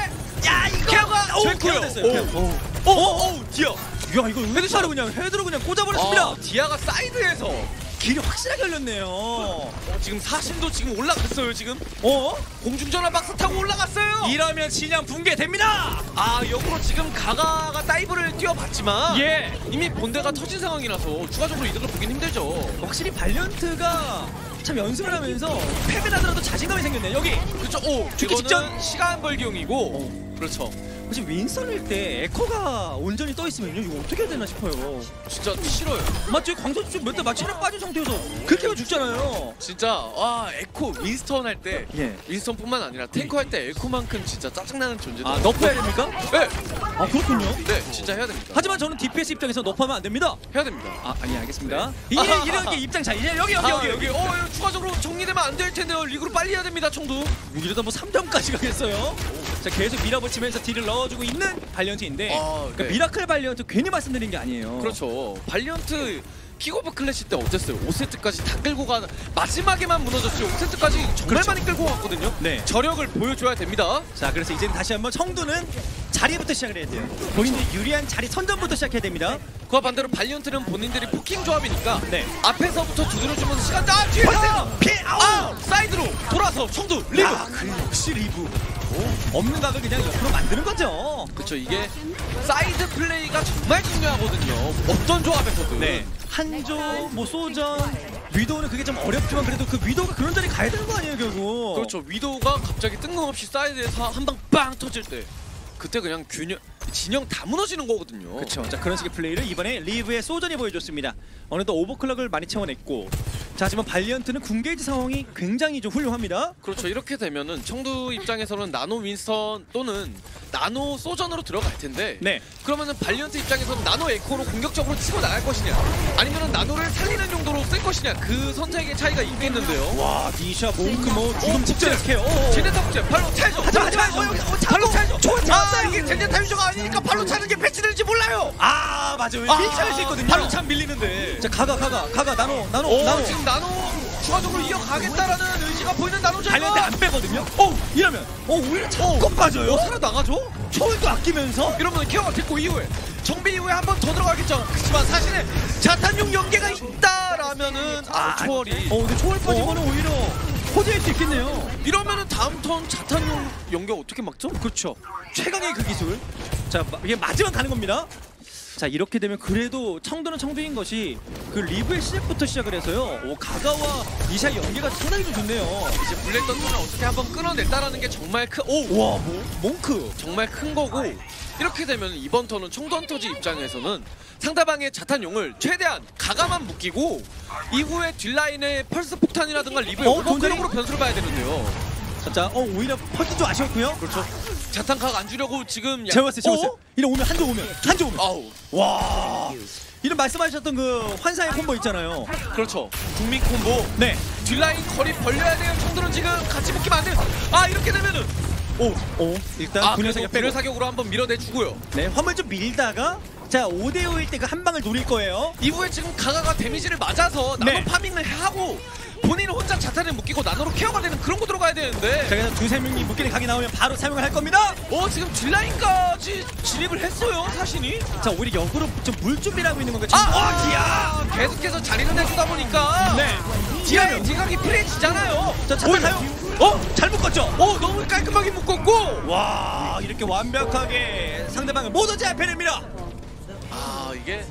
야, 이거 케어가 오, 잘 케어 됐어요. 됐어요. 오, 오, 오, 디아. 야, 이거 헤드샷으로 그냥 헤드로 그냥 꽂아버렸습니다. 아, 디아가 사이드에서 길이 확실하게 열렸네요. 어, 지금 사신도 지금 올라갔어요. 지금 어? 공중전화 박스 타고 올라갔어요. 이러면 진영 붕괴됩니다. 아, 역으로 지금 가가가 다이브를 뛰어봤지만 예. 이미 본대가 터진 상황이라서 추가적으로 이득을 보긴 힘들죠. 확실히 발리언트가 참 연습을 하면서 패배를 하더라도 자신감이 생겼네. 여기 그렇죠. 오, 죽기 이거는 직전. 시간 벌기용이고. 어. 그렇죠. 지금 윈선일 때 에코가 온전히 떠 있으면요 이거 어떻게 해야 되나 싶어요. 진짜 싫어요. 맞지? 광선 좀 몇 대 막 체력 빠진 상태에서 그렇게 하면 죽잖아요. 진짜 와 에코 윈스턴 할 때 예. 윈스턴뿐만 아니라 탱커 할 때 에코만큼 진짜 짜증나는 존재다. 아, 너프해야 됩니까? 네, 아, 그렇군요. 네, 진짜 해야 됩니다. 하지만 저는 디피에스 입장에서 너프하면 안 됩니다. 해야 됩니다. 아, 아니 알겠습니다. 이래 이렇게 입장 차. 이래 여기 여기 아, 여기 여기 어 이거 추가적으로 정리되면 안 될 텐데요. 리그로 빨리 해야 됩니다. 청두. 이러다 뭐 삼 점까지 가겠어요. 자, 계속 밀어붙이면서 딜을 넣어주고 있는 발리언트인데 아, 그러니까 네. 미라클 발리언트 괜히 말씀드린 게 아니에요. 그렇죠. 발리언트 킥오브 클래시 때 어땠어요? 오 세트까지 다 끌고 가 마지막에만 무너졌어요. 오 세트까지 정말 그렇죠. 많이 끌고 갔거든요. 네. 저력을 보여줘야 됩니다. 자, 그래서 이제는 다시 한번 청두는 자리부터 시작을 해야 돼요. 본인들이 유리한 자리 선점부터 시작해야 됩니다. 그와 반대로 발리언트는 본인들이 포킹 조합이니까 네. 앞에서부터 두드려주면서 시간 아 뒤에서 벌써요! 피! 아우! 아 사이드로 돌아서 청두 리브. 야, 그래 역시 리브. 오, 없는 각을 그냥 옆으로 만드는 거죠. 그렇죠. 이게 사이드 플레이가 정말 중요하거든요. 어떤 조합에서든. 네. 한조, 뭐 소전, 위도우는 그게 좀 어렵지만 그래도 그 위도우가 그런 자리 가야 되는 거 아니에요 결국. 그렇죠. 위도우가 갑자기 뜬금없이 사이드에서 한 방 빵 터질 때 그때 그냥 균열 진영 다 무너지는 거거든요. 그렇죠. 자 그런 식의 플레이를 이번에 리브의 소전이 보여줬습니다. 어느덧 오버클럭을 많이 채워냈고, 자 하지만 발리언트는 궁게이지 상황이 굉장히 좀 훌륭합니다. 그렇죠. 이렇게 되면은 청두 입장에서는 나노 윈스턴 또는 나노 소전으로 들어갈 텐데, 네. 그러면은 발리언트 입장에서는 나노 에코로 공격적으로 치고 나갈 것이냐, 아니면은 나노를 살리는 용도로 쓸 것이냐, 그 선택의 차이가 있겠는데요. 와 니샤 몽크 뭐 죽음 직전에 스케어. 제네타 복제 발로 차야죠. 하지마 하지마. 어, 여기, 어, 발로 차야죠. 초월 아 잡았어요. 이게 제네타 유저가 아니니까 발로 차는 게 배치될지 몰라요. 아 맞아요. 아, 밀착할 수 있거든요. 발로 참 밀리는데. 자 가가 가가 가가 나노 나노 오, 나노. 지금 나노 추가적으로 이어가겠다라는 의지가 보이는 나노자가 발리언트 안 빼거든요. 어 이러면 어 오히려 자꾸 빠져요. 어, 살아 나가죠? 초월도 아끼면서. 이러면 케어가 됐고 이후에 정비 이후에 한 번 더 들어가겠죠. 그렇지만 사실은 자탄용 연계가 있다라면은 아, 초월이 어 근데 초월 빠지면은 오히려 호재일 수 있겠네요. 이러면은 다음 턴 자탄용 연계 어떻게 막죠? 그렇죠. 최강의 그 기술. 자 마- 이게 맞으면 가는 겁니다. 자 이렇게 되면 그래도 청도는 청도인 것이 그 리브의 시작부터 시작을 해서요. 오, 가가와 니샤의 연계가 상당히 좀 좋네요. 이제 블랙 던전을 어떻게 한번 끊어냈다라는 게 정말 큰 오! 와 뭐, 몽크. 정말 큰 거고, 이렇게 되면 이번 턴은 청도 헌터즈 입장에서는 상대방의 자탄용을 최대한 가가만 묶이고 이후에 뒷라인의 펄스 폭탄이라든가 리브의 어, 오버클럭으로 변수를 봐야 되는데요. 자, 어 오히려 펄스 좀 아쉬웠고요. 그렇죠. 자탄 각 안 주려고 지금 야- 재웠어요, 재웠어요. 어? 이런 오면 한조 오면 한조 오면. 아우 와. 이런 말씀하셨던 그 환상의 콤보 있잖아요. 그렇죠. 국민 콤보 네. 뒷라인 거리 벌려야 돼요. 청도는 지금 같이 묶이면 안 돼요. 아 이렇게 되면은 오, 오. 일단 아 분열 그래서 사격 분열 빼고. 사격으로 한번 밀어내주고요. 네, 화물 좀 밀다가 자 오 대 오일 때 그 한 방을 노릴 거예요. 이후에 지금 가가가 데미지를 맞아서 나노 네. 파밍을 하고 본인은 혼자 자탄을 묶이고 나노로 케어가 되는 그런 거 들어가야 자 되는데, 그래서 두세 명이 묶이는 각이 나오면 바로 사용을 할 겁니다. 어 지금 뒷라인까지 진입을 했어요 사신이. 자 오히려 역으로 좀 물 준비를 하고 있는 건가? 아, 어, 기아. 아 계속해서 자리를 내주다 보니까 네. 디아의 지각이 필요해지잖아요. 자 잠깐 사용. 어, 잘 묶었죠. 어 너무 깔끔하게 묶었고, 와 이렇게 완벽하게 상대방을 모두 제압해냅니다. 아 이게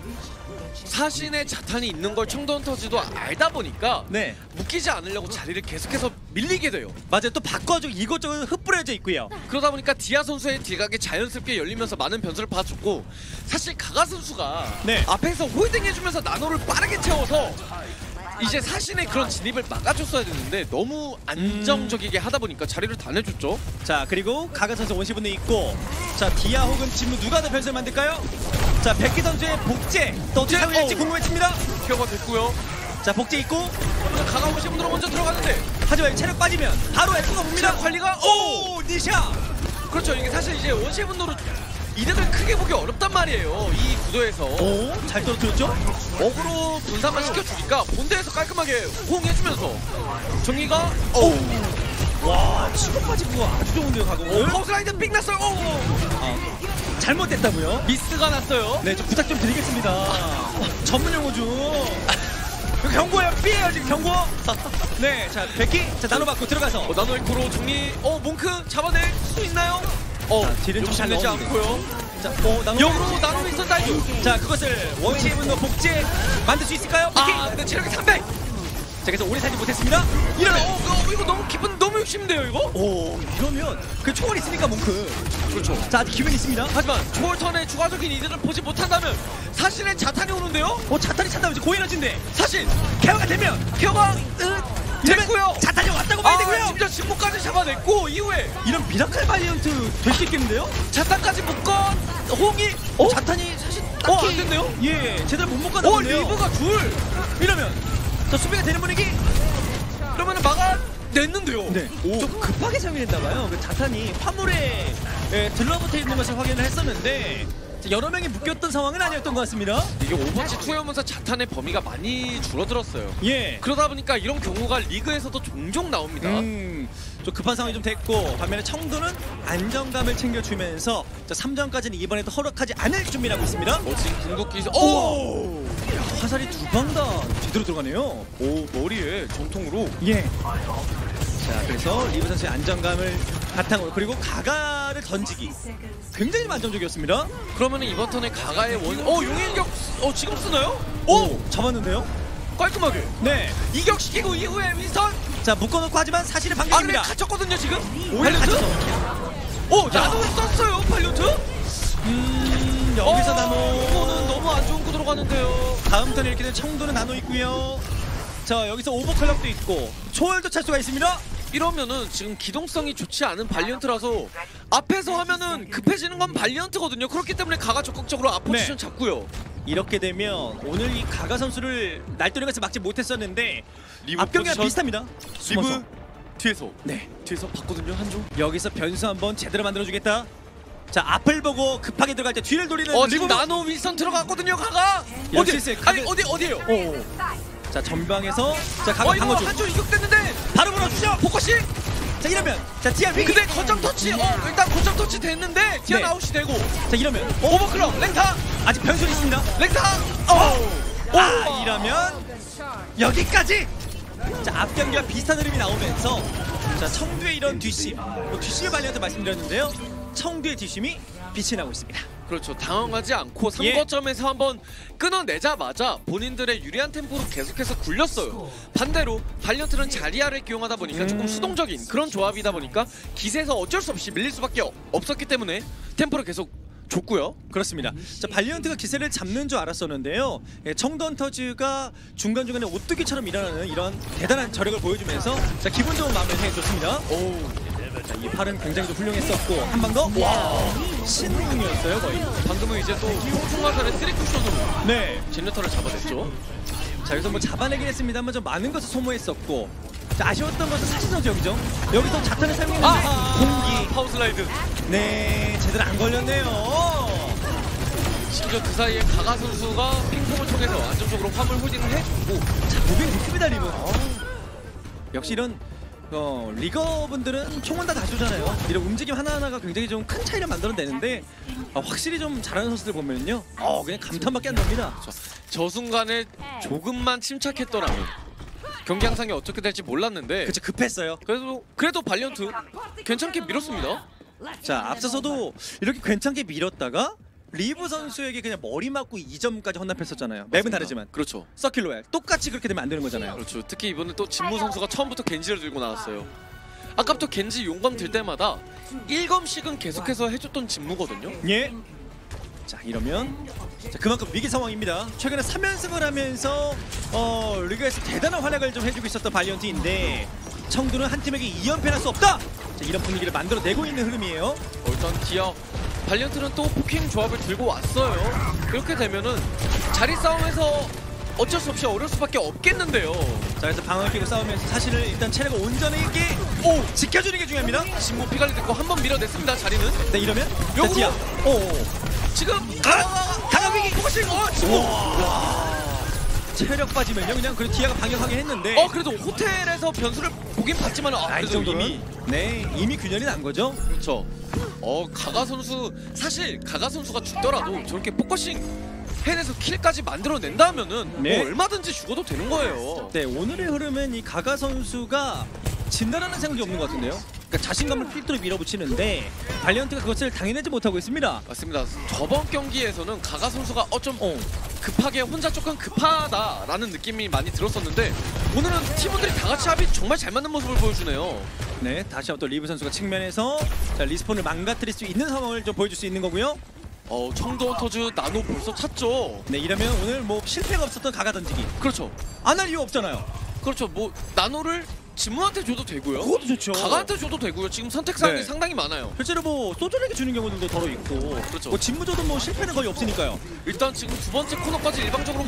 사신의 자탄이 있는 걸 청도 헌터즈도 알다 보니까 네 묶이지 않으려고 자리를 계속해서 밀리게 돼요. 맞아요. 또 바꿔주고 이것저것 흩뿌려져 있고요. 그러다 보니까 디아 선수의 딜각이 자연스럽게 열리면서 많은 변수를 봐줬고, 사실 가가 선수가 네. 앞에서 홀딩 해주면서 나노를 빠르게 채워서 이제 사신의 그런 진입을 막아줬어야 되는데 너무 안정적이게 하다 보니까 자리를 다 내줬죠. 자 그리고 가가 선수 원시분이 있고, 자 디아 혹은 진무 누가 더 변수를 만들까요? 자 백기 선수의 복제 또 어떻게 사용할지 어우. 궁금해집니다. 케어가 됐고요. 자 복제 있고, 그러면서 가가 오신 분으로 먼저 들어가는데 하지만 체력 빠지면 바로 에코가 봅니다. 체력 관리가 오 니샤. 그렇죠. 이게 사실 이제 원시의 분노로 이득을 크게 보기 어렵단 말이에요. 이 구도에서 오잘 떨어뜨렸죠? 어그로 분산만 시켜주니까 본대에서 깔끔하게 호응해주면서 정의가 와 치고 빠진 거 아주 좋은데요 가가 오, 오늘? 파우스라이드 삑 났어요. 오, 아, 잘못됐다고요? 미스가 났어요. 네, 좀 부탁 좀 드리겠습니다. 전문 용어 좀. 이거 경고예요. 피해요 지금 경고. 네, 자 백기, 자 나눠 받고 들어가서. 어, 나노이코로 정리. 어 몽크 잡아낼 수 있나요? 어 자, 딜은 좀 욕심 내지 잘 넣었는데. 않고요. 자, 어 나눠. 역으로 나노 윈스턴 다이브. 자 그것을 원시의 분노 복제 만들 수 있을까요? 백기. 아 근데 체력이 삼백. 자 그래서 오래 살지 못했습니다. 이러면 이러면. 어 이거, 이거 너무 기분 너무 욕심인데요 이거? 오 이러면 그 총알 있으니까 몽크. 그렇죠. 자 아직 기회는 있습니다. 하지만 초월턴의 추가적인 이득을 보지 못한다면 사실은 자탄이 오는데요. 어 자탄이 찬다면 이제 고에너지인데 사실 케어가 되면 케어가 됐고요. 자탄이 왔다고 봐야 아, 되고요. 심지어 진목까지 잡아냈고 이후에 이런 미라클 바이언트 될 수 있겠는데요? 자탄까지 묶어 홍이 어? 자탄이 사실 딱히 어, 안 됐네요? 예 제대로 못 어 묶어놨는데요. 리브가 둘. 이러면 자 수비가 되는 분위기. 그러면은 막아냈는데요. 네. 좀 급하게 사용이 됐나봐요. 그 자탄이 화물에 예, 들러붙어 있는 것을 확인을 했었는데 여러 명이 묶였던 상황은 아니었던 것 같습니다. 이게 오버워치 투에 오면서 자탄의 범위가 많이 줄어들었어요. 예. 그러다 보니까 이런 경우가 리그에서도 종종 나옵니다. 음, 좀 급한 상황이 좀 됐고, 반면에 청도는 안정감을 챙겨주면서 자, 삼 점까지는 이번에도 허락하지 않을 준비를 하고 있습니다. 어, 지금 궁극기에서 오! 오! 야, 화살이 두 방 다 제대로 들어가네요. 오 머리에 정통으로. 예. 자, 그래서 리브 선수의 안정감을 바탕으로, 그리고 가가를 던지기 굉장히 좀 안정적이었습니다. 그러면은 이번 턴에 가가의 원. 어 용일격. 어 지금 쓰나요? 오, 잡았는데요? 깔끔하게. 네. 이격시키고 이후에 윈선. 자, 묶어놓고 하지만 사실은 아 근데 반격입니다. 갇혔거든요 지금. 오히려 발렌트? 갇혔어. 오 나노를 썼어요 발렌트. 음, 여기서 어, 나노. 이거는 너무 안 좋은 구도로 가는데요. 다음 턴에 이렇게 되면 청도는 나노 있고요. 자, 여기서 오버클럭도 있고 초월도 찰 수가 있습니다. 이러면은 지금 기동성이 좋지 않은 발리언트라서 앞에서 하면은 급해지는 건 발리언트거든요. 그렇기 때문에 가가 적극적으로 앞 포지션 네. 잡고요. 이렇게 되면 오늘 이 가가 선수를 날뛰는 막지 못했었는데 리브 앞경기랑 포지션. 비슷합니다. 숨어서. 리브 뒤에서 네. 뒤에서 봤거든요. 한조. 여기서 변수 한번 제대로 만들어주겠다. 자, 앞을 보고 급하게 들어갈 때 뒤를 노리는 어 지금 리브. 나노 윌선 들어갔거든요. 가가 역시 어디? 세- 아니 가가- 어디 어디에요? 오. 자, 전방에서 자, 가가 어 이거 방어 중. 한조 이격됐는데 바로 물어주죠. 포커싱. 자, 이러면 자, 디아 위기. 근데 거점 터치. 어 일단 거점 터치 됐는데 디아 네. 아웃이 되고 자, 이러면 오버클럭 랭타 아직 변수는 있습니다. 랭타. 어. 아, 이러면 여기까지. 자, 앞 경기와 비슷한 흐름이 나오면서 자, 청두의 이런 뒷심, 뭐 뒷심의 발리한테 말씀드렸는데요. 청두의 뒷심이 빛이 나고 있습니다. 그렇죠. 당황하지 않고 예. 삼 거점에서 한번 끊어내자마자 본인들의 유리한 템포로 계속해서 굴렸어요. 반대로 발리언트는 자리아를 기용하다 보니까 음. 조금 수동적인 그런 조합이다 보니까 기세에서 어쩔 수 없이 밀릴 수밖에 없었기 때문에 템포를 계속 줬고요. 그렇습니다. 자, 발리언트가 기세를 잡는 줄 알았었는데요. 예, 청던터즈가 중간중간에 오뚜기처럼 일어나는 이런 대단한 저력을 보여주면서 자, 기분 좋은 마음을 해줬습니다. 오. 자, 이 팔은 굉장히 좀 훌륭했었고 한 방 더. 와, 신궁이었어요 거의. 방금은 이제 또 풍풍화살의 쓰리 쿠션으로 네. 제네터를 잡아냈죠. 자, 여기서 뭐 잡아내긴 했습니다만 좀 많은 것을 소모했었고 자, 아쉬웠던 것은 사실 선수 여기죠. 여기서 자탄을 사용했는데 아, 공기. 파워 슬라이드. 네, 제대로 안 걸렸네요. 심지어 그 사이에 가가 선수가 핑퐁을 통해서 안정적으로 화물 홀딩을 해주고 자, 무빙 느낌이다 리브. 어. 역시 이런 어, 리거분들은 총은 다 다시 오잖아요. 이런 움직임 하나하나가 굉장히 좀 큰 차이를 만들어내는데 어, 확실히 좀 잘하는 선수들 보면요, 어, 그냥 감탄밖에 안 납니다. 저 순간에 조금만 침착했더라면 경기 양상이 어떻게 될지 몰랐는데 그쵸, 급했어요. 그래도 그래도 발리언트 괜찮게 밀었습니다. 자, 앞서서도 이렇게 괜찮게 밀었다가 리브 선수에게 그냥 머리 맞고 이 점까지 헌납했었잖아요. 맵은 다르지만 그렇죠. 서킬로얄 똑같이 그렇게 되면 안 되는 거잖아요. 그렇죠. 특히 이번에 또 진무 선수가 처음부터 겐지를 들고 나왔어요. 아까부터 겐지 용검 들 때마다 일 검씩은 계속해서 해줬던 진무거든요. 예. 자, 이러면 자, 그만큼 위기 상황입니다. 최근에 삼 연승을 하면서 어, 리그에서 대단한 활약을 좀 해주고 있었던 발리언트인데 청두는 한 팀에게 이 연패를 할 수 없다. 자, 이런 분위기를 만들어내고 있는 흐름이에요. 어, 일단 디아 발리언트는 또 포킹 조합을 들고 왔어요. 그렇게 되면은 자리 싸움에서 어쩔 수 없이 어려울 수밖에 없겠는데요. 자, 그래서 방어를 끼고 싸우면서 사실을 일단 체력을 온전하게 오 지켜주는 게 중요합니다. 진무 피갈리 듣고 한 번 밀어냈습니다. 자리는. 네, 이러면 역으로! 자, 디아. 오. 지금 가! 강한 위기! 포커싱! 어, 진무! 와. 체력 빠지면요, 그냥 그 디아가 방역하긴 했는데. 어, 그래도 호텔에서 변수를 보긴 봤지만 아, 아, 이 그래도 정도는 이미 네, 이미 균열이 난 거죠. 그렇죠. 어, 가가 선수 사실 가가 선수가 죽더라도 저렇게 포커싱 해내서 킬까지 만들어낸다면은 네. 뭐 얼마든지 죽어도 되는 거예요. 네, 오늘의 흐름은 이 가가 선수가 진다라는 생각이 없는 것 같은데요. 그러니까 자신감을 필두로 밀어붙이는데 발리언트가 그것을 당해내지 못하고 있습니다. 맞습니다. 저번 경기에서는 가가 선수가 어좀 어, 급하게 혼자 조금 급하다라는 느낌이 많이 들었었는데 오늘은 팀원들이 다 같이 합이 정말 잘 맞는 모습을 보여주네요. 네, 다시 한번 또 리브 선수가 측면에서 자, 리스폰을 망가뜨릴 수 있는 상황을 좀 보여줄 수 있는 거고요. 어, 청도 헌터즈 나노 벌써 찼죠. 네, 이러면 오늘 뭐 실패가 없었던 가가 던지기 그렇죠. 안 할 이유 없잖아요. 그렇죠. 뭐 나노를 진무한테 줘도 되고요. 그것도 좋죠. 가가한테 줘도 되고요. 지금 선택사항이 네. 상당히 많아요. 실제로 뭐 소절에게 주는 경우들도 더러 있고, 그렇죠. 뭐 진무조도 뭐 실패는 거의 없으니까요. 일단 지금 두 번째 코너까지 일방적으로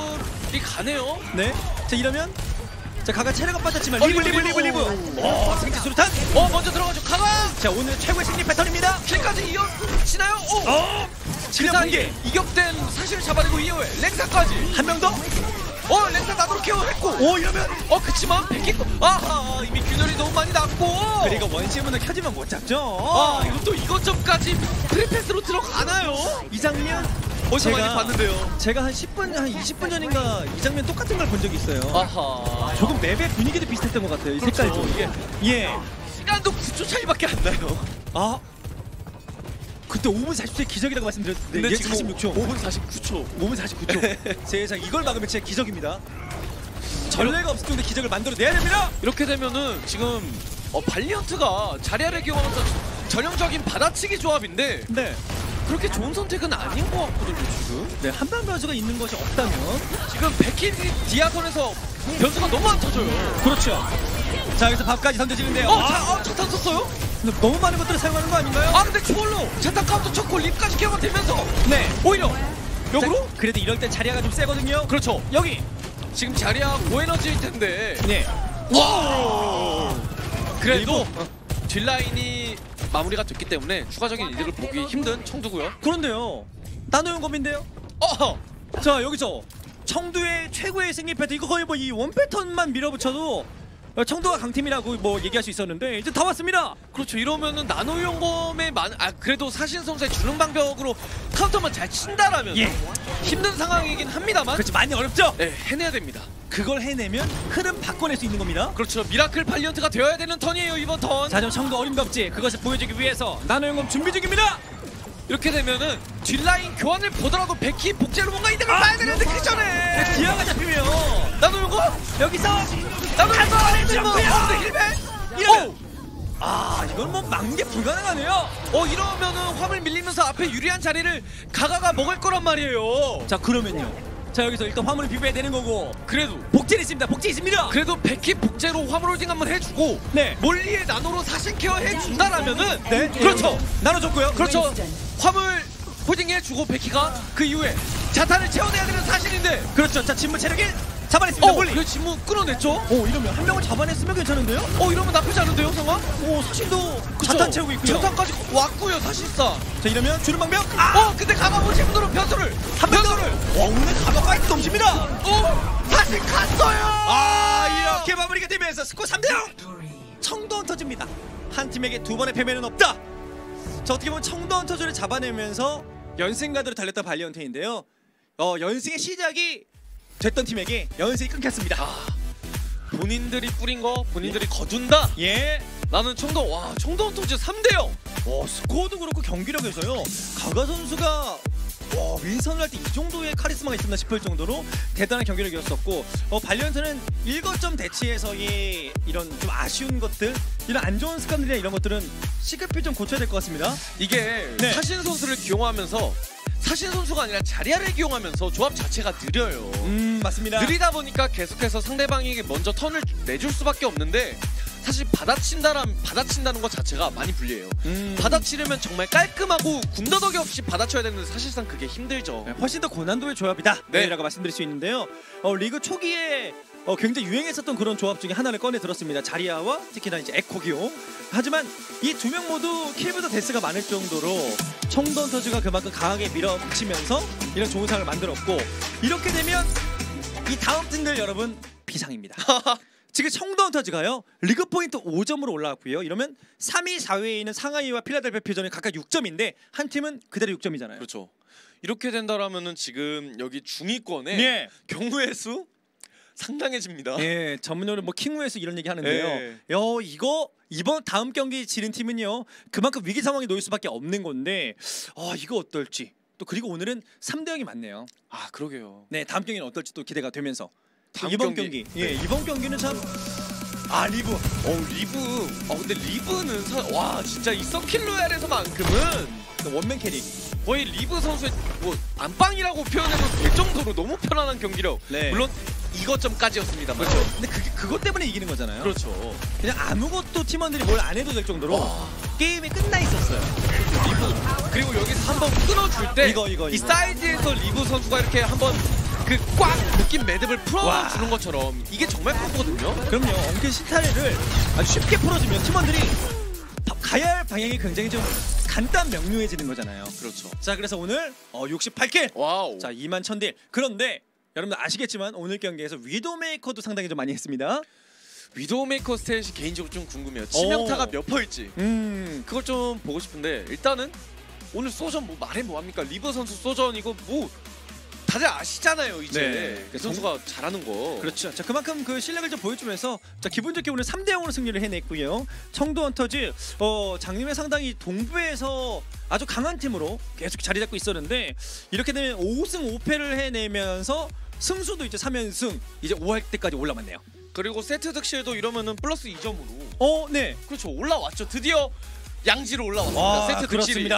화물이 가네요. 네, 자, 이러면 자, 가가 체력은 빠졌지만 어, 리브 리브, 리브 리브 리브. 리브. 오, 승지 수류탄. 어, 먼저 들어가죠. 가가! 자, 오늘 최고의 승리 패턴입니다. 킬까지 이어지나요? 오! 어, 그 지금 사이에 이격된 사실을 잡아내고 이후에 랭사까지. 한 명 더. 어, 랭사 나도로 케어했고. 오, 이러면 어, 그치만 백기 아하, 이미 균열이 너무 많이 났고. 그리고 원시문을 켜지면 못 잡죠. 아, 이거 또 이것점까지 프리패스로 들어가나요? 이 장면 어디서 제가- 많이 봤는데요. 제가 한 십 분, 한 이십 분 전인가 이 장면 똑같은 걸 본 적이 있어요. 아하. 조금 맵의 분위기도 비슷했던 것 같아요. 이 그렇죠. 색깔도 이게. 예. 시간도 구 초 차이밖에 안 나요. 아, 그때 오 분 사십 초의 기적이라고 말씀드렸는데 이게 사십육 초. 오 분 사십구 초. 오 분 사십구 초. 세상, 이걸 막으면 진짜 기적입니다. 전례가 없을 정도의 기적을 만들어내야 됩니다. 이렇게 되면은 지금 어, 발리언트가 자리아를 기용하면서 전형적인 받아치기 조합인데 네. 그렇게 좋은 선택은 아닌 것 같거든요 지금. 네, 한방 변수가 있는 것이 없다면 지금 백희 디아선에서 변수가 너무 안 터져요. 그렇죠. 자, 여기서 밥까지 던져지는데요. 어, 아, 자, 어, 차탄 썼어요? 근데 너무 많은 것들을 사용하는 거 아닌가요? 아, 근데 주얼로 차탄 카운터 쳤고 립까지 케어가 되면서 네. 오히려 역으로? 자, 그래도 이럴 때 자리아가 좀 세거든요. 그렇죠. 여기. 지금 자리야 고에너지일 텐데. 네. 와! 그래도 뒷라인이 마무리가 됐기 때문에 추가적인 이득을 보기 힘든 청두고요. 그런데요. 나노용 검인데요. 어! 자, 여기서 청두의 최고의 승리 패턴, 이거 거의 뭐 이 원 패턴만 밀어붙여도 청두가 강팀이라고 뭐 얘기할 수 있었는데 이제 다 왔습니다. 그렇죠. 이러면은 나노 용검에 많, 아 그래도 사신 선수의 주능 방벽으로 카운터만 잘 친다라면 예. 힘든 상황이긴 합니다만. 그렇지, 많이 어렵죠. 네, 해내야 됩니다. 그걸 해내면 흐름 바꿔낼 수 있는 겁니다. 그렇죠. 미라클 발리언트가 되어야 되는 턴이에요 이번 턴. 자, 좀 청두 어림도 없지. 그것을 보여주기 위해서 나노용 검 준비 중입니다. 이렇게 되면은 뒷라인 교환을 보더라도 백희 복제로 뭔가 이득을 봐야 되는데 그 전에 기아가 잡히면 나노 용검 여기서 나노 가서 용검 점프야. 어, 근데 힐백. 이러면 아, 이건 뭐 막는 게 불가능하네요. 어 이러면은 화물 밀리면서 앞에 유리한 자리를 가가가 먹을 거란 말이에요. 자, 그러면요. 자, 여기서 일단 화물을 비벼야 되는 거고 그래도 복제는 있습니다. 복제 있습니다. 그래도 백희 복제로 화물 홀딩 한번 해주고 네. 몰리의 나노로 사신 케어 해준다라면은 네. 그렇죠. 나눠줬고요. 그렇죠. 화물 홀딩 해주고 백희가 그 이후에 자탄을 채워내야 되는 사실인데. 그렇죠. 자, 진무 체력이 잡아냈습니다. 어, 몰리. 그 진무 끊어냈죠. 오, 이러면 한 명을 잡아냈으면 괜찮은데요? 어 이러면 나쁘지 않은데요 상황? 오, 사실도 그쵸? 자탄 채우고 있고요. 자탄까지 왔고요 사실상. 자, 이러면 주는 방벽. 아! 어 근데 가마보 친구들은 변수를 한 변수를. 와, 오늘 가방 파이트 넘칩니다. 어 사실 갔어요. 아, 이렇게 마무리가 되면서 스코어 삼 대 영. 청도원 터집니다. 한 팀에게 두 번의 패배는 없다. 자, 어떻게 보면 청도원 터즈를 잡아내면서 연승가드로 달렸던 발리언테인데요. 어, 연승의 시작이 됐던 팀에게 연승이 끊겼습니다. 아, 본인들이 뿌린 거 본인들이 거둔다. 예. 나는 청도 와 청도원 토즈 삼 대 영. 와, 스코어도 그렇고 경기력에서요. 가가 선수가 와, 윈선을 할 때 이 정도의 카리스마가 있었나 싶을 정도로 대단한 경기력이었었고, 어, 발리언트는 일거점 대치에서의 이런 좀 아쉬운 것들, 이런 안 좋은 습관들이나 이런 것들은 시급히 좀 고쳐야 될 것 같습니다. 이게 네. 사신 선수를 기용하면서 사신 선수가 아니라 자리아를 기용하면서 조합 자체가 느려요. 음, 맞습니다. 느리다 보니까 계속해서 상대방에게 먼저 턴을 내줄 수밖에 없는데 사실 받아친다란 받아친다는 것 자체가 많이 불리해요. 음. 받아치려면 정말 깔끔하고 군더더기 없이 받아쳐야 되는데 사실상 그게 힘들죠. 네, 훨씬 더 고난도의 조합이다. 네. 라고 말씀드릴 수 있는데요. 어, 리그 초기에 어, 굉장히 유행했었던 그런 조합 중에 하나를 꺼내 들었습니다. 자리아와 특히나 이제 에코 기용. 하지만 이 두 명 모두 킬보다 데스가 많을 정도로 청도원 터즈가 그만큼 강하게 밀어붙이면서 이런 좋은 상을 만들었고, 이렇게 되면 이 다음 팀들 여러분 비상입니다. 지금 청도원 터즈가요 리그 포인트 오 점으로 올라왔고요. 이러면 삼 위, 사 위에 있는 상하이와 필라델피아 퓨전이 각각 육 점인데 한 팀은 그대로 육 점이잖아요. 그렇죠. 이렇게 된다라면은 지금 여기 중위권에 예. 경우의 수 상당해집니다. 예, 전문용어로 뭐 킹우에서 이런 얘기 하는데요. 예. 여 이거 이번 다음 경기 지른 팀은요 그만큼 위기 상황에 놓일 수밖에 없는 건데, 아 이거 어떨지. 또 그리고 오늘은 삼 대 영이 맞네요. 아 그러게요. 네, 다음 경기는 어떨지 또 기대가 되면서 다음 이번 경기. 경기, 예, 이번 경기는 참 아 리브. 어 리브. 어 근데 리브는 사... 와 진짜 이 서킷 로얄에서만큼은 원맨 캐릭. 거의 리브 선수의 뭐 안방이라고 표현해도 될 정도로 너무 편안한 경기력. 네. 물론 이거점까지였습니다. 그렇죠. 근데 그게 그것 때문에 이기는 거잖아요. 그렇죠. 그냥 아무것도 팀원들이 뭘 안 해도 될 정도로 와. 게임이 끝나 있었어요. 리브 그리고 여기서 한번 끊어줄 때 이거, 이거, 이 이거. 사이드에서 리브 선수가 이렇게 한번 그 꽉 묶인 매듭을 와. 풀어주는 것처럼 이게 정말 크거든요. 그럼요. 엉킨 시타레를 아주 쉽게 풀어주면 팀원들이 바- 가야 할 방향이 굉장히 좀 간단 명료해지는 거잖아요. 그렇죠. 자, 그래서 오늘 어, 육십팔 킬. 와우. 자, 이만 천 딜. 그런데 여러분들 아시겠지만 오늘 경기에서 위도메이커도 상당히 좀 많이 했습니다. 위도우메이커 스탯이 개인적으로 좀 궁금해요. 치명타가 몇 퍼일지. 음. 그걸 좀 보고 싶은데 일단은 오늘 소전 뭐 말해 뭐합니까? 리버 선수 소전 이거 뭐 다들 아시잖아요 이제. 네. 그 선수가 잘하는 거. 그렇죠. 자, 그만큼 그 실력을 좀 보여주면서 자, 기분 좋게 오늘 삼 대 영으로 승리를 해냈고요. 청도 헌터즈 어, 장님의 상당히 동부에서 아주 강한 팀으로 계속 자리 잡고 있었는데, 이렇게 되면 오 승 오 패를 해내면서 승수도 이제 삼 연승 이제 오 할 때까지 올라왔네요. 그리고 세트 득실도 이러면은 플러스 이 점으로. 어, 네. 그렇죠. 올라왔죠. 드디어 양지로 올라왔습니다. 와, 세트 득실이. 그렇습니다.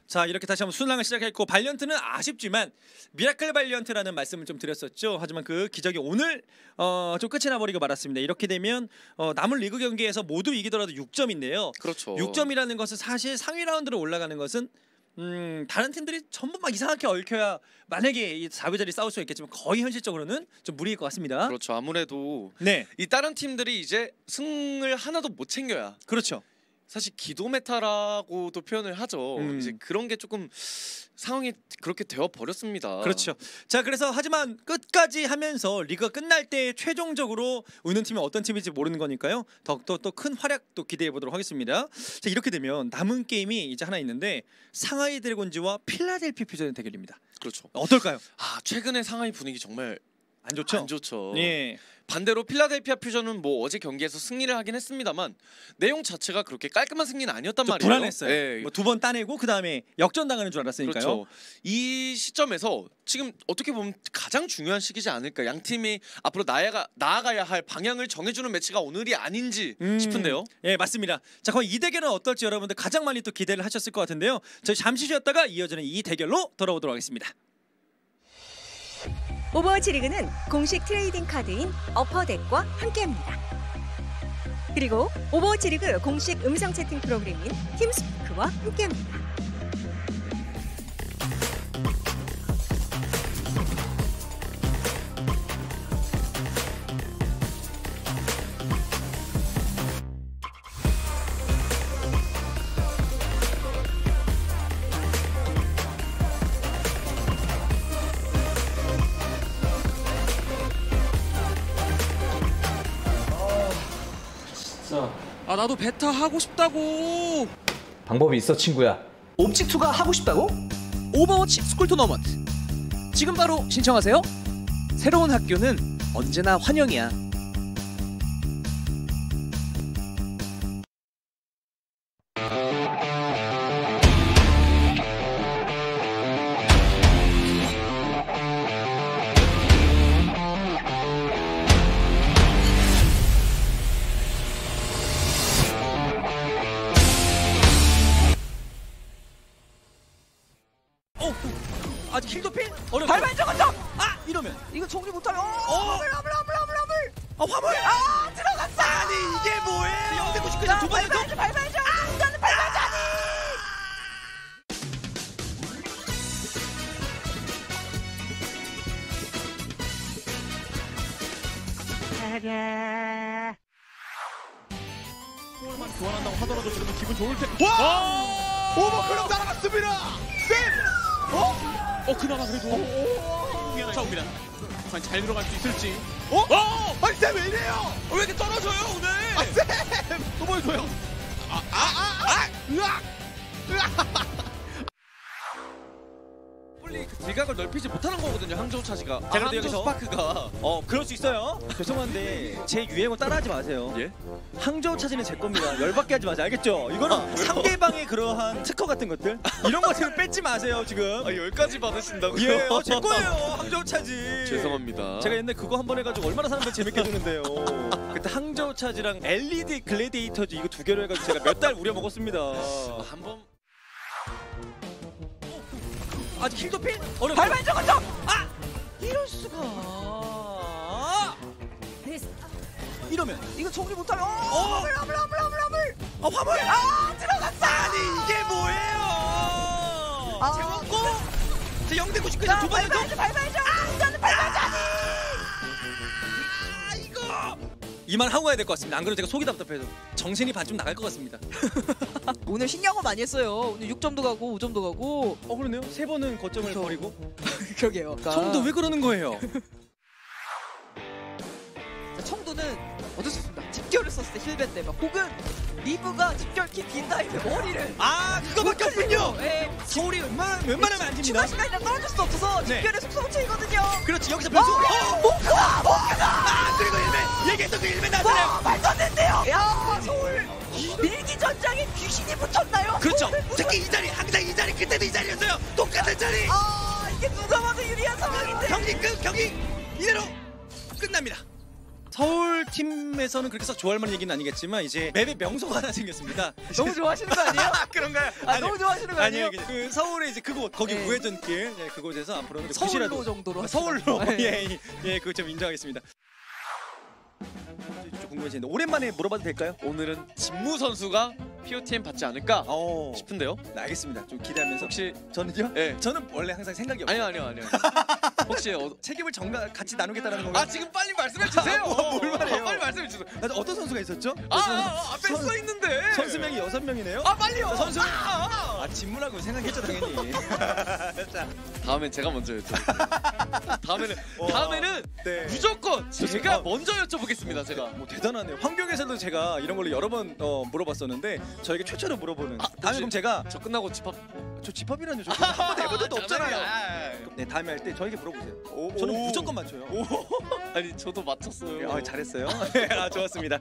자 이렇게 다시 한번 순항을 시작했고 발리언트는 아쉽지만 미라클 발리언트라는 말씀을 좀 드렸었죠. 하지만 그 기적이 오늘 어, 좀 끝이 나버리고 말았습니다. 이렇게 되면 어, 남은 리그 경기에서 모두 이기더라도 육 점인데요. 그렇죠. 육 점이라는 것은 사실 상위 라운드로 올라가는 것은 음, 다른 팀들이 전부 막 이상하게 얽혀야 만약에 이 사 위 자리 싸울 수 있겠지만 거의 현실적으로는 좀 무리일 것 같습니다. 그렇죠. 아무래도 네, 이 다른 팀들이 이제 승을 하나도 못 챙겨야 그렇죠. 사실 기도 메타라고도 표현을 하죠. 음. 이제 그런 게 조금 상황이 그렇게 되어 버렸습니다. 그렇죠. 자 그래서 하지만 끝까지 하면서 리그가 끝날 때 최종적으로 우는 팀이 어떤 팀일지 모르는 거니까요. 더욱더 또 큰 활약도 기대해 보도록 하겠습니다. 자 이렇게 되면 남은 게임이 이제 하나 있는데 상하이 드래곤즈와 필라델피 퓨전의 대결입니다. 그렇죠. 어떨까요? 아 최근에 상하이 분위기 정말 안 좋죠? 안 좋죠. 예. 반대로 필라델피아 퓨전은 뭐 어제 경기에서 승리를 하긴 했습니다만 내용 자체가 그렇게 깔끔한 승리는 아니었단 좀 말이에요. 불안했어요. 예. 뭐 두 번 따내고 그 다음에 역전 당하는 줄 알았으니까요. 그렇죠. 이 시점에서 지금 어떻게 보면 가장 중요한 시기지 않을까. 양 팀이 앞으로 나아가, 나아가야 할 방향을 정해주는 매치가 오늘이 아닌지 음, 싶은데요. 예 맞습니다. 자 그럼 이 대결은 어떨지 여러분들 가장 많이 또 기대를 하셨을 것 같은데요. 저희 잠시 쉬었다가 이어지는 이 대결로 돌아오도록 하겠습니다. 오버워치 리그는 공식 트레이딩 카드인 어퍼덱과 함께합니다. 그리고 오버워치 리그 공식 음성 채팅 프로그램인 팀스피크와 함께합니다. 아 나도 베타 하고 싶다고. 방법이 있어 친구야. 옵틱투가 하고 싶다고? 오버워치 스쿨 토너먼트 지금 바로 신청하세요. 새로운 학교는 언제나 환영이야. 아직 힐도필? 어렵죠? 발발 저거죠! 아! 이러면 이거 정리 못하면 어! 화물 화물 화물 화물 화물! 아 화물! 아 들어갔어! 아니 이게 뭐예요? 영대 구십 점 두 번째 발발자 발발자! 나는 발발자니! 골만 교환한다고 하더라도 지금 기분 좋을 테. 와! 오버클럭 날아갔습니다. 쌤! 어? 어 그나마 그래도 자 옵니다. 과연 잘 들어갈 수 있을지. 어? 어? 아니 쌤 왜 이래요? 어, 왜 이렇게 떨어져요 오늘? 아 쌤! 또 보여줘요. 아, 아, 아, 아! 으악! 으악! 빨리 그 일각을 넓히지 못하는 거거든요. 항저우 차지가. 그래도 항저우 여기서 스파크가. 어 그럴 수 있어요. 죄송한데 제 유행어 따라하지 마세요. 예? 항저우 차지는 제 겁니다. 열받게 하지 마세요. 알겠죠? 이거는 상대방의 그러한 특허 같은 것들 이런 거 지금 뺏지 마세요 지금. 아 열까지 받으신다고요? 예, 어, 제 거예요. 항저우 차지. 죄송합니다. 제가 옛날 그거 한 번 해가지고 얼마나 사람들 재밌게 보는데요. 그때 항저우 차지랑 엘이디 글래디에이터즈 이거 두 개를 해가지고 제가 몇 달 우려 먹었습니다. 한 번. 아직 힐도필? 어렵죠? 발발 저거죠! 아! 이럴 수가. 이러면 이거 정리 못하면 어! 화물 화물 화물 화물 화물! 아 화물! 아 들어갔어! 아니 이게 뭐예요? 아, 제먹고 자 영대 구십까지 자 두 번째 발발자 발발자! 나는 발발자니! 아 이거 이만 하고 가야 될 것 같습니다. 안 그러면 제가 속이 답답해서 정신이 반쯤 나갈 것 같습니다. 오늘 신경을 많이 했어요. 오늘 육 점도 가고 오 점도 가고. 어 그러네요. 세 번은 거점을 그렇죠. 버리고 그러게요. 처음부터 왜 그러는 거예요? 자, 청도는 어쩔 수 없습니다. 집결을 썼을 때 힐벤 때막 혹은 리브가 집결키 빈 다음에 머리를 아 그거밖에 없군요. 예, 서울이 웬만, 웬만하면 안 추가 집니다. 시간이라 떨어질 수 없어서 네. 집결의 속성체이거든요. 그렇지 여기서 변수. 어! 목표가 목표가 아 그리고 일맨 얘기했던 그 일맨 나잖아요. 와 말도 안 된대요. 야 서울 밀기 전장에 귀신이 붙었나요? 그렇죠. 서울에 무슨- 특히 이 자리 항상 이 자리 그때도 이 자리였어요. 똑같은 자리. 아 이게 누가 봐도 유리한 상황인데. 경기 끝 경기 이대로 끝납니다. 서울 팀에서는 그렇게 썩 좋아할 만한 얘기는 아니겠지만 이제 맵에 명소가 하나 생겼습니다. 너무 좋아하시는 거 아니에요? 그런가요? 아, 아니요. 너무 좋아하시는 거 아니에요? 아니에요. 그 서울에 이제 그곳 거기 네. 우회전길 예, 그곳에서 앞으로는 서울로 혹시라도- 정도로 아, 서울로 하시나? 네. 예예 예, 그거 좀 인정하겠습니다. 좀 궁금해지는데 오랜만에 물어봐도 될까요? 오늘은 진무 선수가 피오티엠 받지 않을까 어, 싶은데요. 네, 알겠습니다. 좀 기대하면서 혹시 저는요? 예. 저는 원래 항상 생각이 없어요. 아니요 아니요 아니요. 혹시 어, 책임을 정가 같이 나누겠다는 건가요? 아 지금 빨리 말씀해 주세요. 아, 뭘 말해요? 아, 빨리 말씀해 주세요. 나 어떤 선수가 있었죠? 아, 아, 아 앞에 선- 써 있는데. 선수명이 여섯 명이네요. 아 빨리요. 선수 아, 아. 아 진무라고 생각했죠 당연히. 자, 다음엔 제가 먼저 여쭤볼게요. 다음에는 다음에는 네. 무조건 제가 어. 먼저 여쭤보겠습니다. 제가. 뭐 대단하네요. 환경에서도 제가 이런 걸로 여러 번 어, 물어봤었는데 저에게 최초로 물어보는. 아, 다음에 혹시- 그럼 제가 저 끝나고 집합. 저 집합이라뇨. 저 한번 해본 적도 없잖아요. 장난이야. 네 다음에 할 때 저에게 물어보세요. 오, 저는 오. 무조건 맞춰요. 아니 저도 맞췄어요. 아 잘했어요. 아 좋았습니다.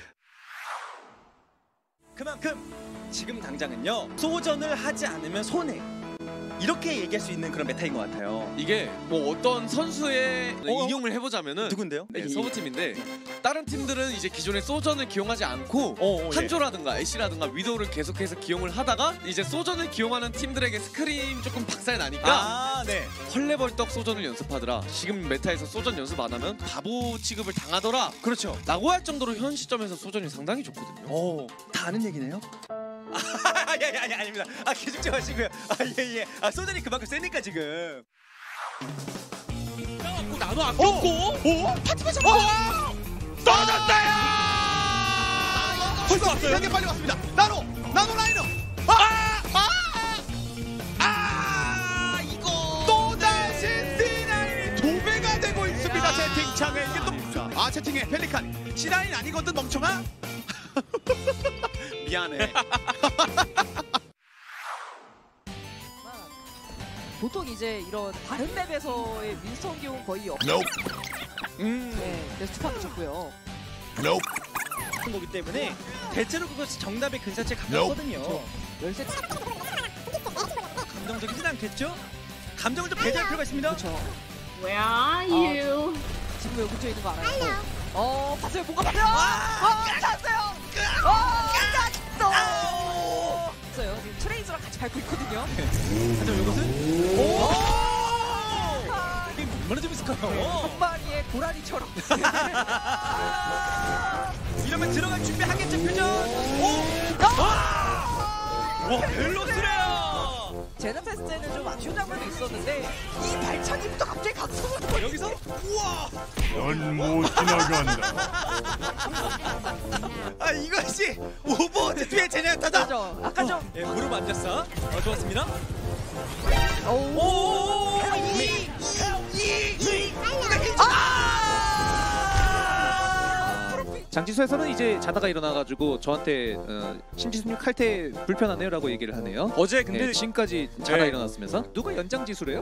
그만큼 지금 당장은요 소전을 하지 않으면 손해. 이렇게 얘기할 수 있는 그런 메타인 것 같아요. 이게 뭐 어떤 선수의 어, 인용을 해보자면은 누군데요? 네, 예, 서브팀인데 다른 팀들은 이제 기존의 소전을 기용하지 않고 어, 어, 예. 한조라든가 애쉬라든가 위도우를 계속해서 기용을 하다가 이제 소전을 기용하는 팀들에게 스크림 조금 박살 나니까 아 네. 헐레벌떡 소전을 연습하더라. 지금 메타에서 소전 연습 안 하면 바보 취급을 당하더라. 그렇죠. 라고 할 정도로 현 시점에서 소전이 상당히 좋거든요. 오, 다 아는 얘기네요. 아, 아니, 아니, 아니, 아닙니다. 아, 계속 좀 하시고요. 아, 예, 예. 아, 소전이 그만큼 세니까 지금. 나도 안 겼고. 오? 파티파 잡고. 떨어졌어요. 벌써 왔어요. 되게 빨리 왔습니다. 나노, 나노 라이너. 아, 아, 아, 이거 또 다시 씨나인이 두 배가 되고 있습니다. 채팅창에 이게 또 아, 채팅에 펠리칸. 씨나인 아니거든 멍청아. 미안해. 보통 이제 이런 다른 맵에서의 윈스턴 기용 거의 없. 음, 네, 그래서 투파하셨고요. 그런 거기 때문에 대체로 그것이 정답의 근사치에 가깝거든요. 열세 감정적이진 않겠죠? 감정을 좀 배제할 필요가 있습니다. 그렇죠. Where are you? 지금 왜 근처에 있는 거 알아요? 어, 봤어요. 뭔가 봤어요. 아, 찾았어요. 어, 찾았어. 봤어요. 지금 트레이저랑 같이 밟고 있거든요. 하지만 이것은 오! 이게 얼마나 재밌을까요? 한 마리의 고라니처럼. 이러면 들어갈 준비하겠죠, 표정? 오! 와, 벨로스레야! 제너페스 때는 좀 아쉬운 장면도 있었는데 이 발차기부터 갑자기 각성을 더 여기서 우와! 넌 못 지나간다. 아 이것이 오버워치 뒤에 제냐타다. 그죠? 아까 좀 예, 무릎 앉았어. 어, 좋았습니다. 오, 오! 이, 장지수에서는 이제 자다가 일어나가지고 저한테 어, 심지수님 칼퇴 불편하네요라고 얘기를 하네요. 어제 네, 지금까지 자다 네. 일어났으면서 누가 연장지수래요?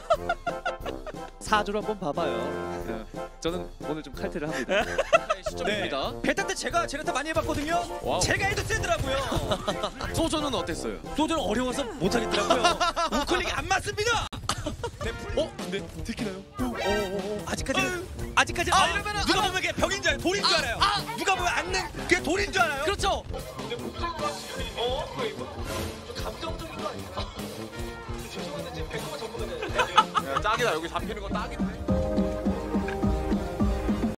사주를 한번 봐봐요. 네, 저는 오늘 좀 칼퇴를 합니다. 시점입니다. 베타 때 제가 제네타 많이 해봤거든요. 와우. 제가 해도 세더라고요. 소전은 어땠어요? 소주는 어려워서 못하겠더라고요. 우클릭이 안 맞습니다. 네, 풀- 어? 근데 들키나요? 아직까지는 아직까지는 아, 이러면 누가 보면 그게 벽인 줄 알아요. 돌인 줄 알아요. 누가 보면 앉는 그게 돌인 줄 알아요. 그렇죠. 감정적인 거 아니야? 죄송한데 지금 백호가 전문가잖아요. 야, 짱이다. 여기 잡히는 거 딱인데.